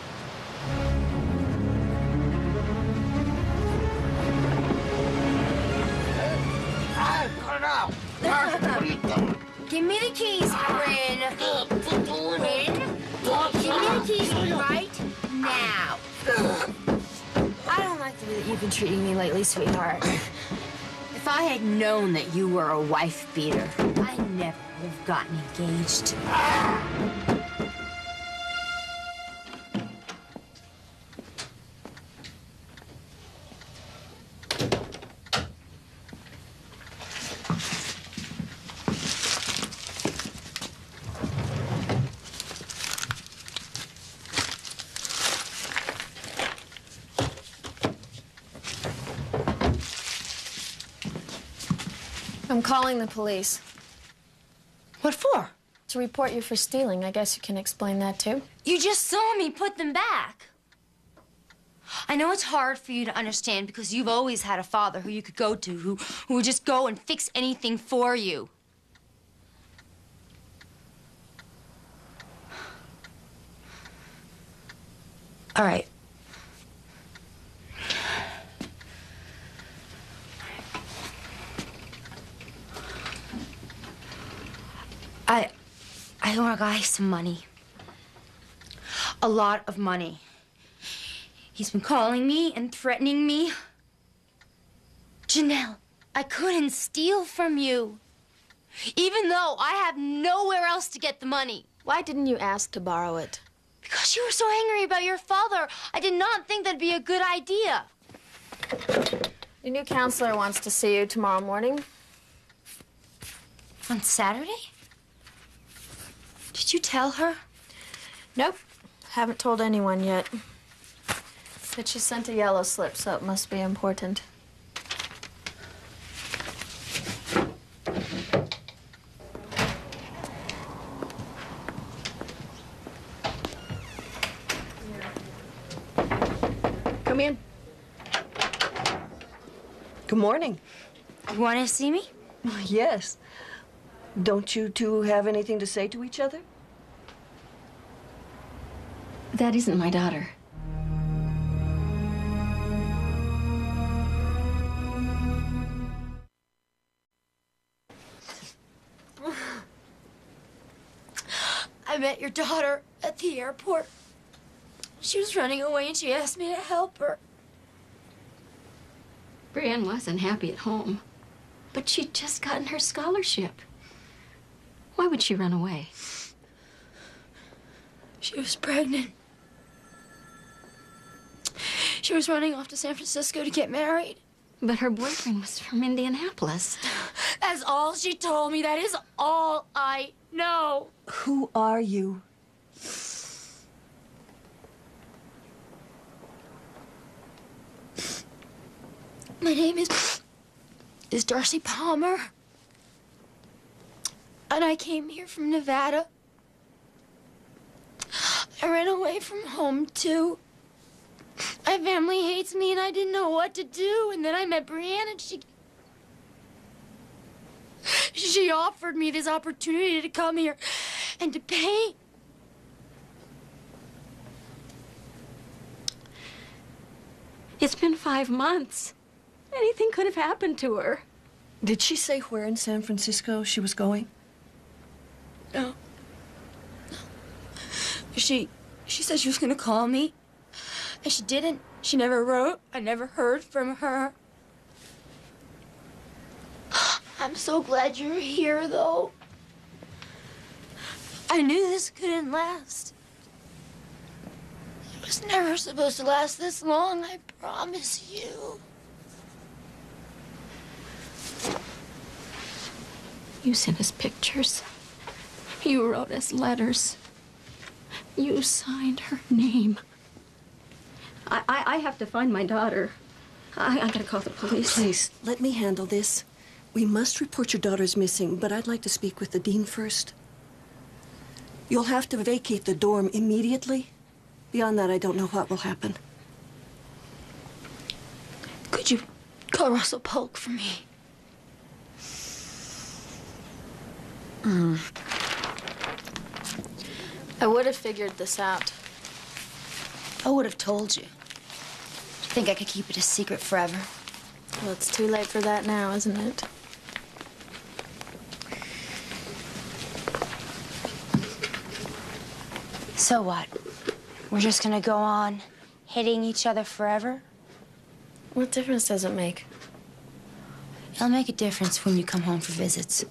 Cut it out! What are you doing? Give me the keys, Rin. Rin? Give me the keys right now. I don't like the way that you've been treating me lately, sweetheart. If I had known that you were a wife beater, I never would have gotten engaged. I'm calling the police. What for? To report you for stealing. I guess you can explain that, too. You just saw me put them back. I know it's hard for you to understand because you've always had a father who you could go to, who would just go and fix anything for you. All right. I want a guy some money. A lot of money. He's been calling me and threatening me. Janelle, I couldn't steal from you. Even though I have nowhere else to get the money. Why didn't you ask to borrow it? Because you were so angry about your father. I did not think that'd be a good idea. Your new counselor wants to see you tomorrow morning. On Saturday? Did you tell her? Nope. Haven't told anyone yet. But she sent a yellow slip, so it must be important. Come in. Good morning. You want to see me? Yes. Don't you two have anything to say to each other? That isn't my daughter. I met your daughter at the airport. She was running away and she asked me to help her. Brienne wasn't happy at home, but she'd just gotten her scholarship. Why would she run away? She was pregnant. She was running off to San Francisco to get married. But her boyfriend was from Indianapolis. That's all she told me. That is all I know. Who are you? My name is Darcy Palmer. And I came here from Nevada. I ran away from home, too. My family hates me, and I didn't know what to do. And then I met Brienne, and she offered me this opportunity to come here and to paint. It's been 5 months. Anything could have happened to her. Did she say where in San Francisco she was going? No. She said she was gonna call me. And she didn't. She never wrote. I never heard from her. I'm so glad you're here, though. I knew this couldn't last. It was never supposed to last this long, I promise you. You sent us pictures. You wrote us letters. You signed her name. I have to find my daughter. I gotta call the police. Please, let me handle this. We must report your daughter's missing, but I'd like to speak with the dean first. You'll have to vacate the dorm immediately. Beyond that, I don't know what will happen. Could you call Russell Polk for me? I would have figured this out. I would have told you. Think I could keep it a secret forever? Well, it's too late for that now, isn't it? So what? We're just gonna go on hitting each other forever? What difference does it make? It'll make a difference when you come home for visits.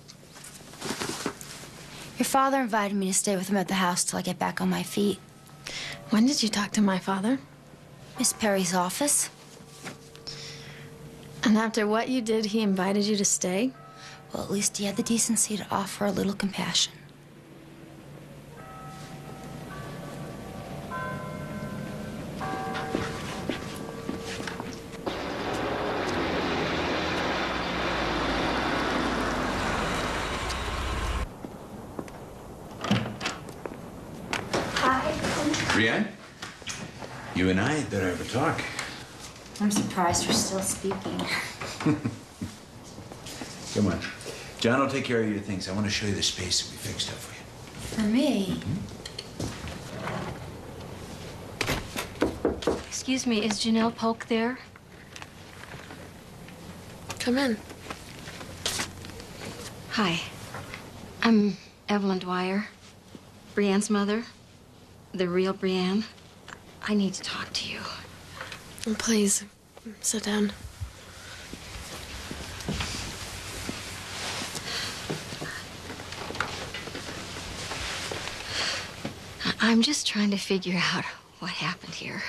Your father invited me to stay with him at the house till I get back on my feet. When did you talk to my father? Miss Perry's office. And after what you did, he invited you to stay? Well, at least he had the decency to offer a little compassion. Brienne, you and I had better have a talk. I'm surprised we're still speaking. Come on. John will take care of your things. I want to show you the space that we fixed up for you. For me? Excuse me, is Janelle Polk there? Come in. Hi. I'm Evelyn Dwyer, Brienne's mother. The real Brienne. I need to talk to you. Oh, please, sit down. I'm just trying to figure out what happened here.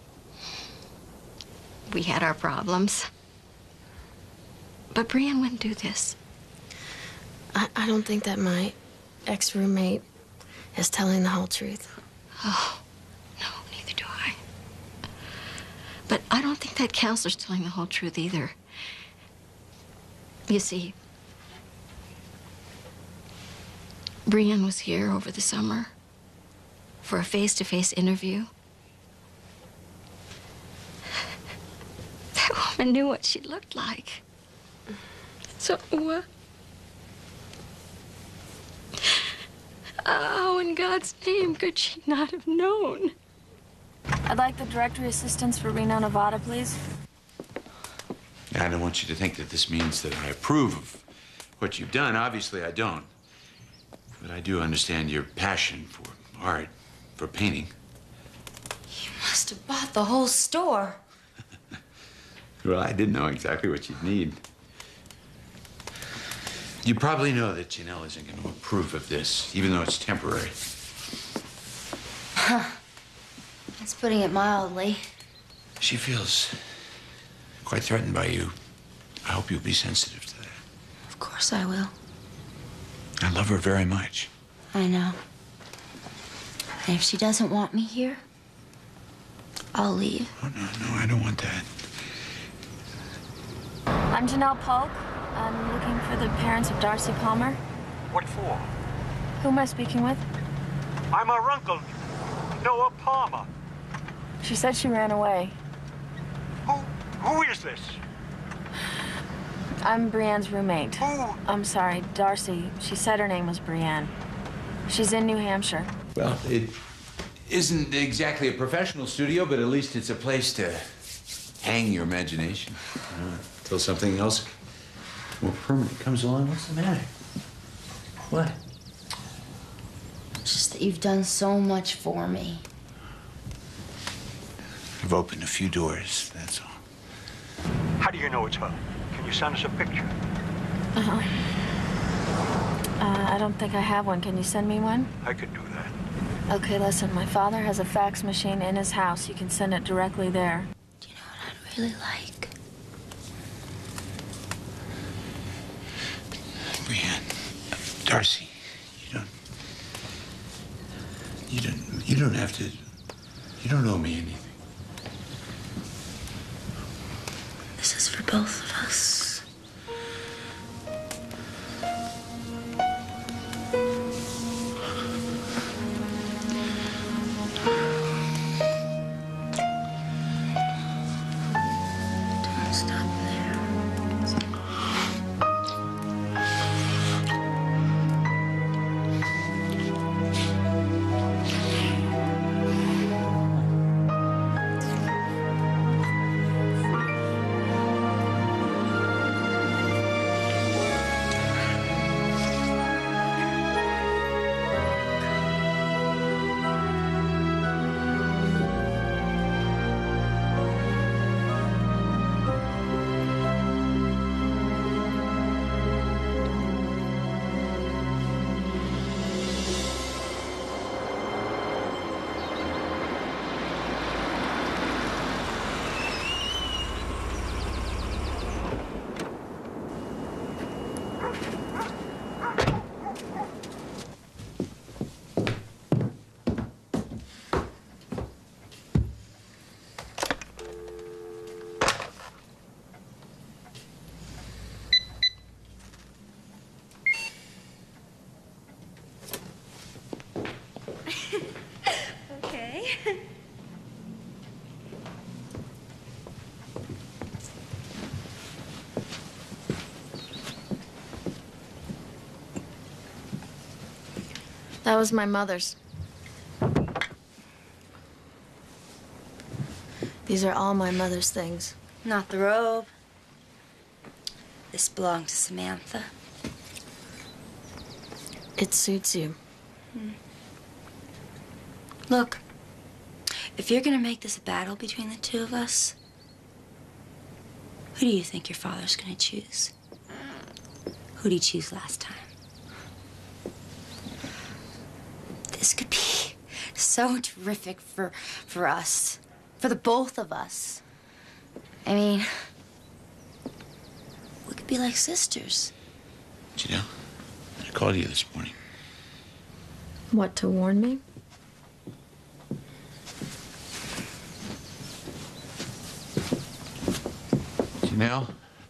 We had our problems. But Brienne wouldn't do this. I don't think that my ex-roommate is telling the whole truth. Oh, no, neither do I. But I don't think that counselor's telling the whole truth either. You see, Brienne was here over the summer for a face-to-face interview. That woman knew what she looked like. So, how in God's name could she not have known? I'd like the directory assistance for Reno, Nevada, please. I don't want you to think that this means that I approve of what you've done. Obviously, I don't. But I do understand your passion for art, for painting. You must have bought the whole store. Well, I didn't know exactly what you'd need. You probably know that Janelle isn't going to approve of this, even though it's temporary. Huh. That's putting it mildly. She feels quite threatened by you. I hope you'll be sensitive to that. Of course I will. I love her very much. I know. And if she doesn't want me here, I'll leave. Oh, no, I don't want that. I'm Janelle Polk. I'm looking for the parents of Darcy Palmer. What for? Who am I speaking with? I'm her uncle, Noah Palmer. She said she ran away. Who is this? I'm Brienne's roommate. Who? I'm sorry, Darcy. She said her name was Brienne. She's in New Hampshire. Well, it isn't exactly a professional studio, but at least it's a place to hang your imagination. Until something else more permanent comes along. What's the matter? What? Just that you've done so much for me. I've opened a few doors, that's all. How do you know it's her? Can you send us a picture? I don't think I have one. Can you send me one? I could do that. Okay, listen. My father has a fax machine in his house. You can send it directly there. Do you know what I'd really like? Brienne, Darcy, you don't have to, you don't owe me anything. This is for both of us. That was my mother's. These are all my mother's things. Not the robe. This belonged to Samantha. It suits you. Look, if you're gonna make this a battle between the two of us, who do you think your father's gonna choose? Who did he choose last time? This could be so terrific for us, for the both of us. I mean, we could be like sisters. Janelle, I called you this morning. What, to warn me? Janelle?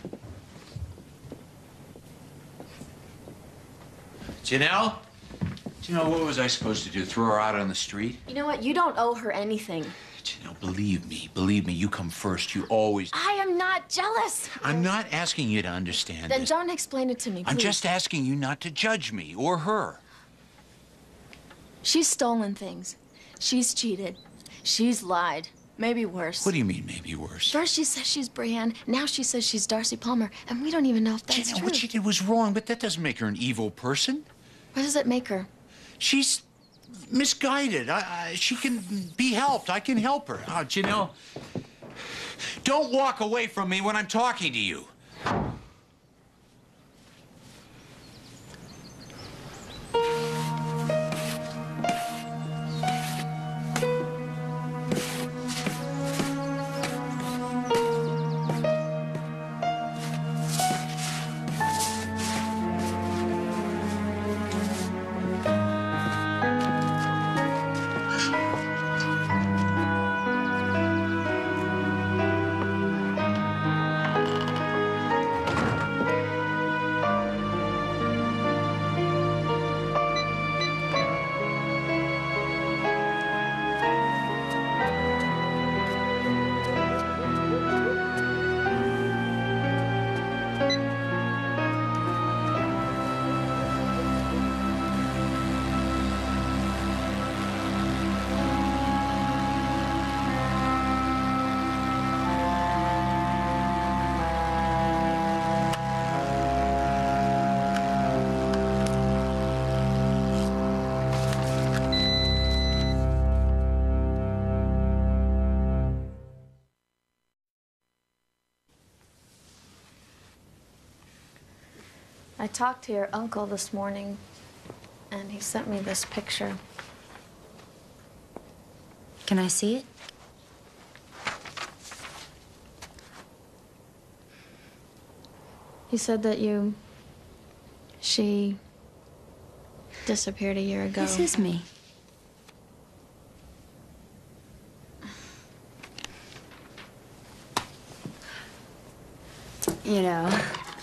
Janelle? Janelle, what was I supposed to do? Throw her out on the street? You know what? You don't owe her anything. Janelle, believe me, you come first. You always... I am not jealous. I'm not asking you to understand Then this. John, explain it to me, please. I'm just asking you not to judge me or her. She's stolen things. She's cheated. She's lied. Maybe worse. What do you mean, maybe worse? First she says she's Brienne, now she says she's Darcy Palmer, and we don't even know if that's Janelle, true. what she did was wrong, but that doesn't make her an evil person. What does it make her? She's misguided. She can be helped. I can help her. Oh, Janelle, don't walk away from me when I'm talking to you. I talked to your uncle this morning, and he sent me this picture. Can I see it? He said that she disappeared a year ago. This is me. You know,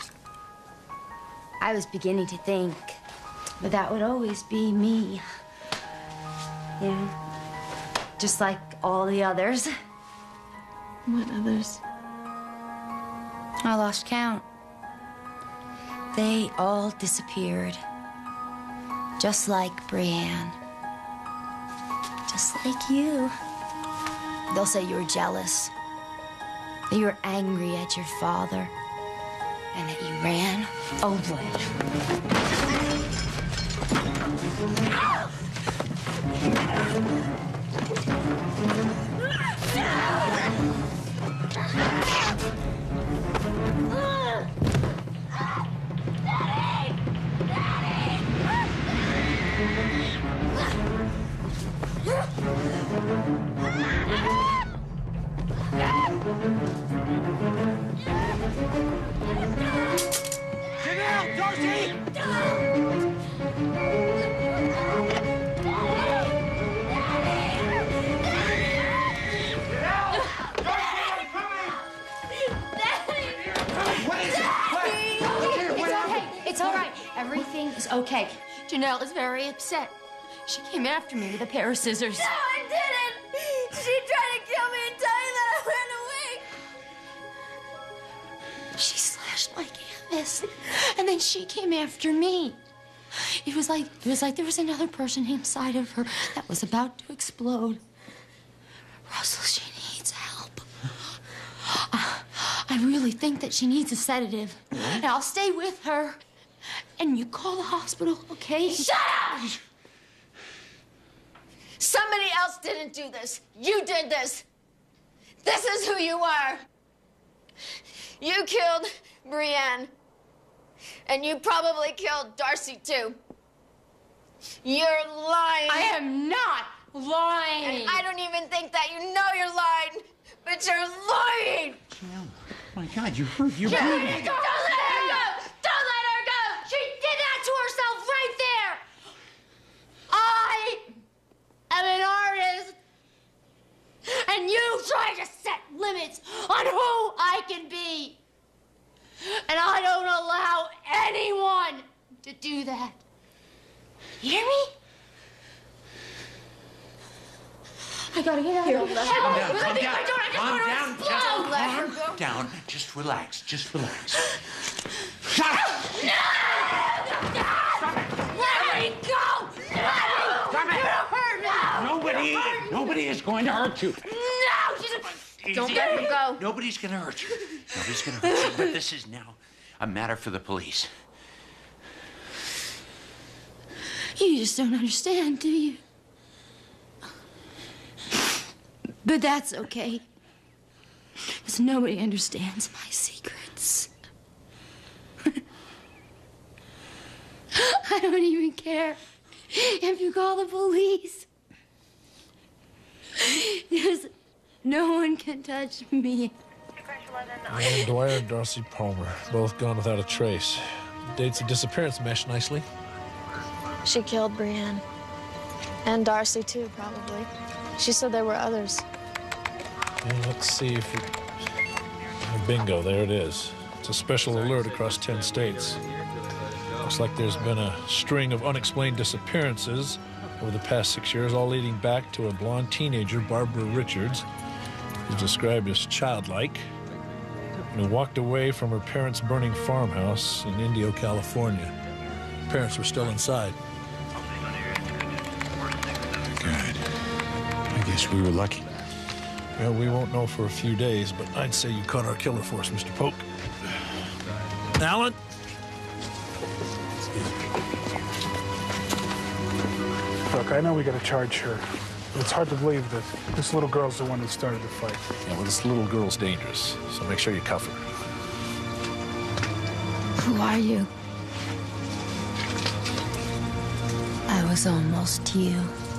I was beginning to think that that would always be me. You know, just like all the others. What others? I lost count. They all disappeared. Just like Brienne. Just like you. They'll say you were jealous. That you were angry at your father. And that you ran away. Janelle! Darcy! It's all right. Everything is okay. Janelle is very upset. She came after me with a pair of scissors. No, I didn't! She tried to kill me and tell me that I ran away! She slashed my canvas, and then she came after me. It was like there was another person inside of her that was about to explode. Russell, she needs help. I really think that she needs a sedative. And I'll stay with her. And you call the hospital, okay? Shut up! Somebody else didn't do this. You did this. This is who you are. You killed Brienne. And you probably killed Darcy, too. You're lying. I am not lying. And I don't even think that you know you're lying, but you're lying. Oh, my God, you hurt your Don't baby. let her go! Don't let her go! She did that to herself right there! I am an artist, and you try to set limits on who I can be. And I don't allow anyone to do that. You hear me? I gotta get out of here. Calm down. Just relax. Just relax. No! Let me go! Let me! You're hurt me! Nobody is going to hurt you. No! Don't let her go. Nobody's going to hurt you. Nobody's going to hurt you. But this is now a matter for the police. You just don't understand, do you? But that's okay. Because nobody understands my secrets. I don't even care if you call the police. Because no one can touch me. William Dwyer and Darcy Palmer, both gone without a trace. Dates of disappearance mesh nicely. She killed Brienne. And Darcy, too, probably. She said there were others. And let's see if it... Bingo, there it is. It's a special alert across 10 states. Looks like there's been a string of unexplained disappearances over the past 6 years, all leading back to a blonde teenager, Barbara Richards, who's described as childlike, and who walked away from her parents' burning farmhouse in Indio, California. Her parents were still inside. Good. I guess we were lucky. Well, we won't know for a few days, but I'd say you caught our killer for us, Mr. Polk. Alan? Look, I know we gotta charge her. But it's hard to believe that this little girl's the one that started the fight. Yeah, well, this little girl's dangerous, so make sure you cuff her. Who are you? I was almost you.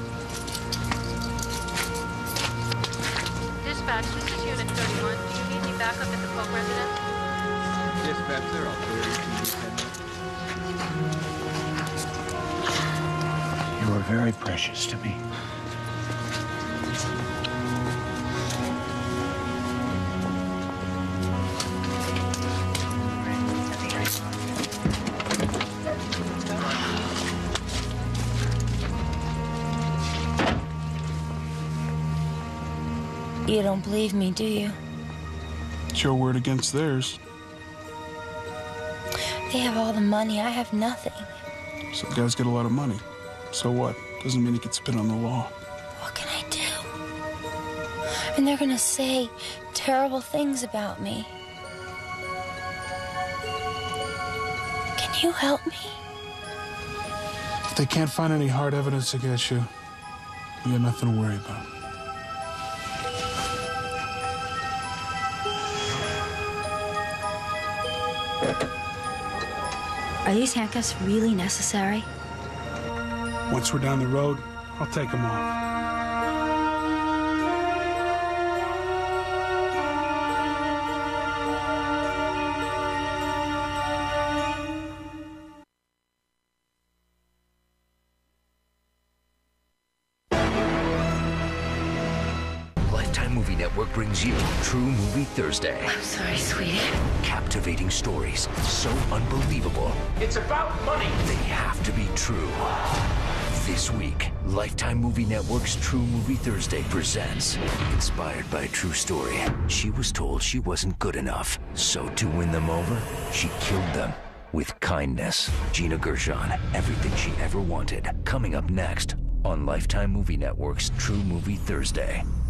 Dispatch, this is Unit 31. Do you need me back up at the Polk residence? Dispatch, they're all clear. You are very precious to me. You don't believe me, do you? It's your word against theirs. They have all the money. I have nothing. Some guys get a lot of money. So what? Doesn't mean he can spit on the law. What can I do? And they're gonna say terrible things about me. Can you help me? If they can't find any hard evidence against you, you got nothing to worry about. Are these handcuffs really necessary? Once we're down the road, I'll take them off. Lifetime Movie Network brings you True Movie Thursday. I'm sorry, sweetie. Captivating stories so unbelievable. It's about money. They have to be true. This week, Lifetime Movie Network's True Movie Thursday presents, inspired by a true story. She was told she wasn't good enough, so to win them over, she killed them. with kindness. Gina Gershon, everything she ever wanted. Coming up next on Lifetime Movie Network's True Movie Thursday.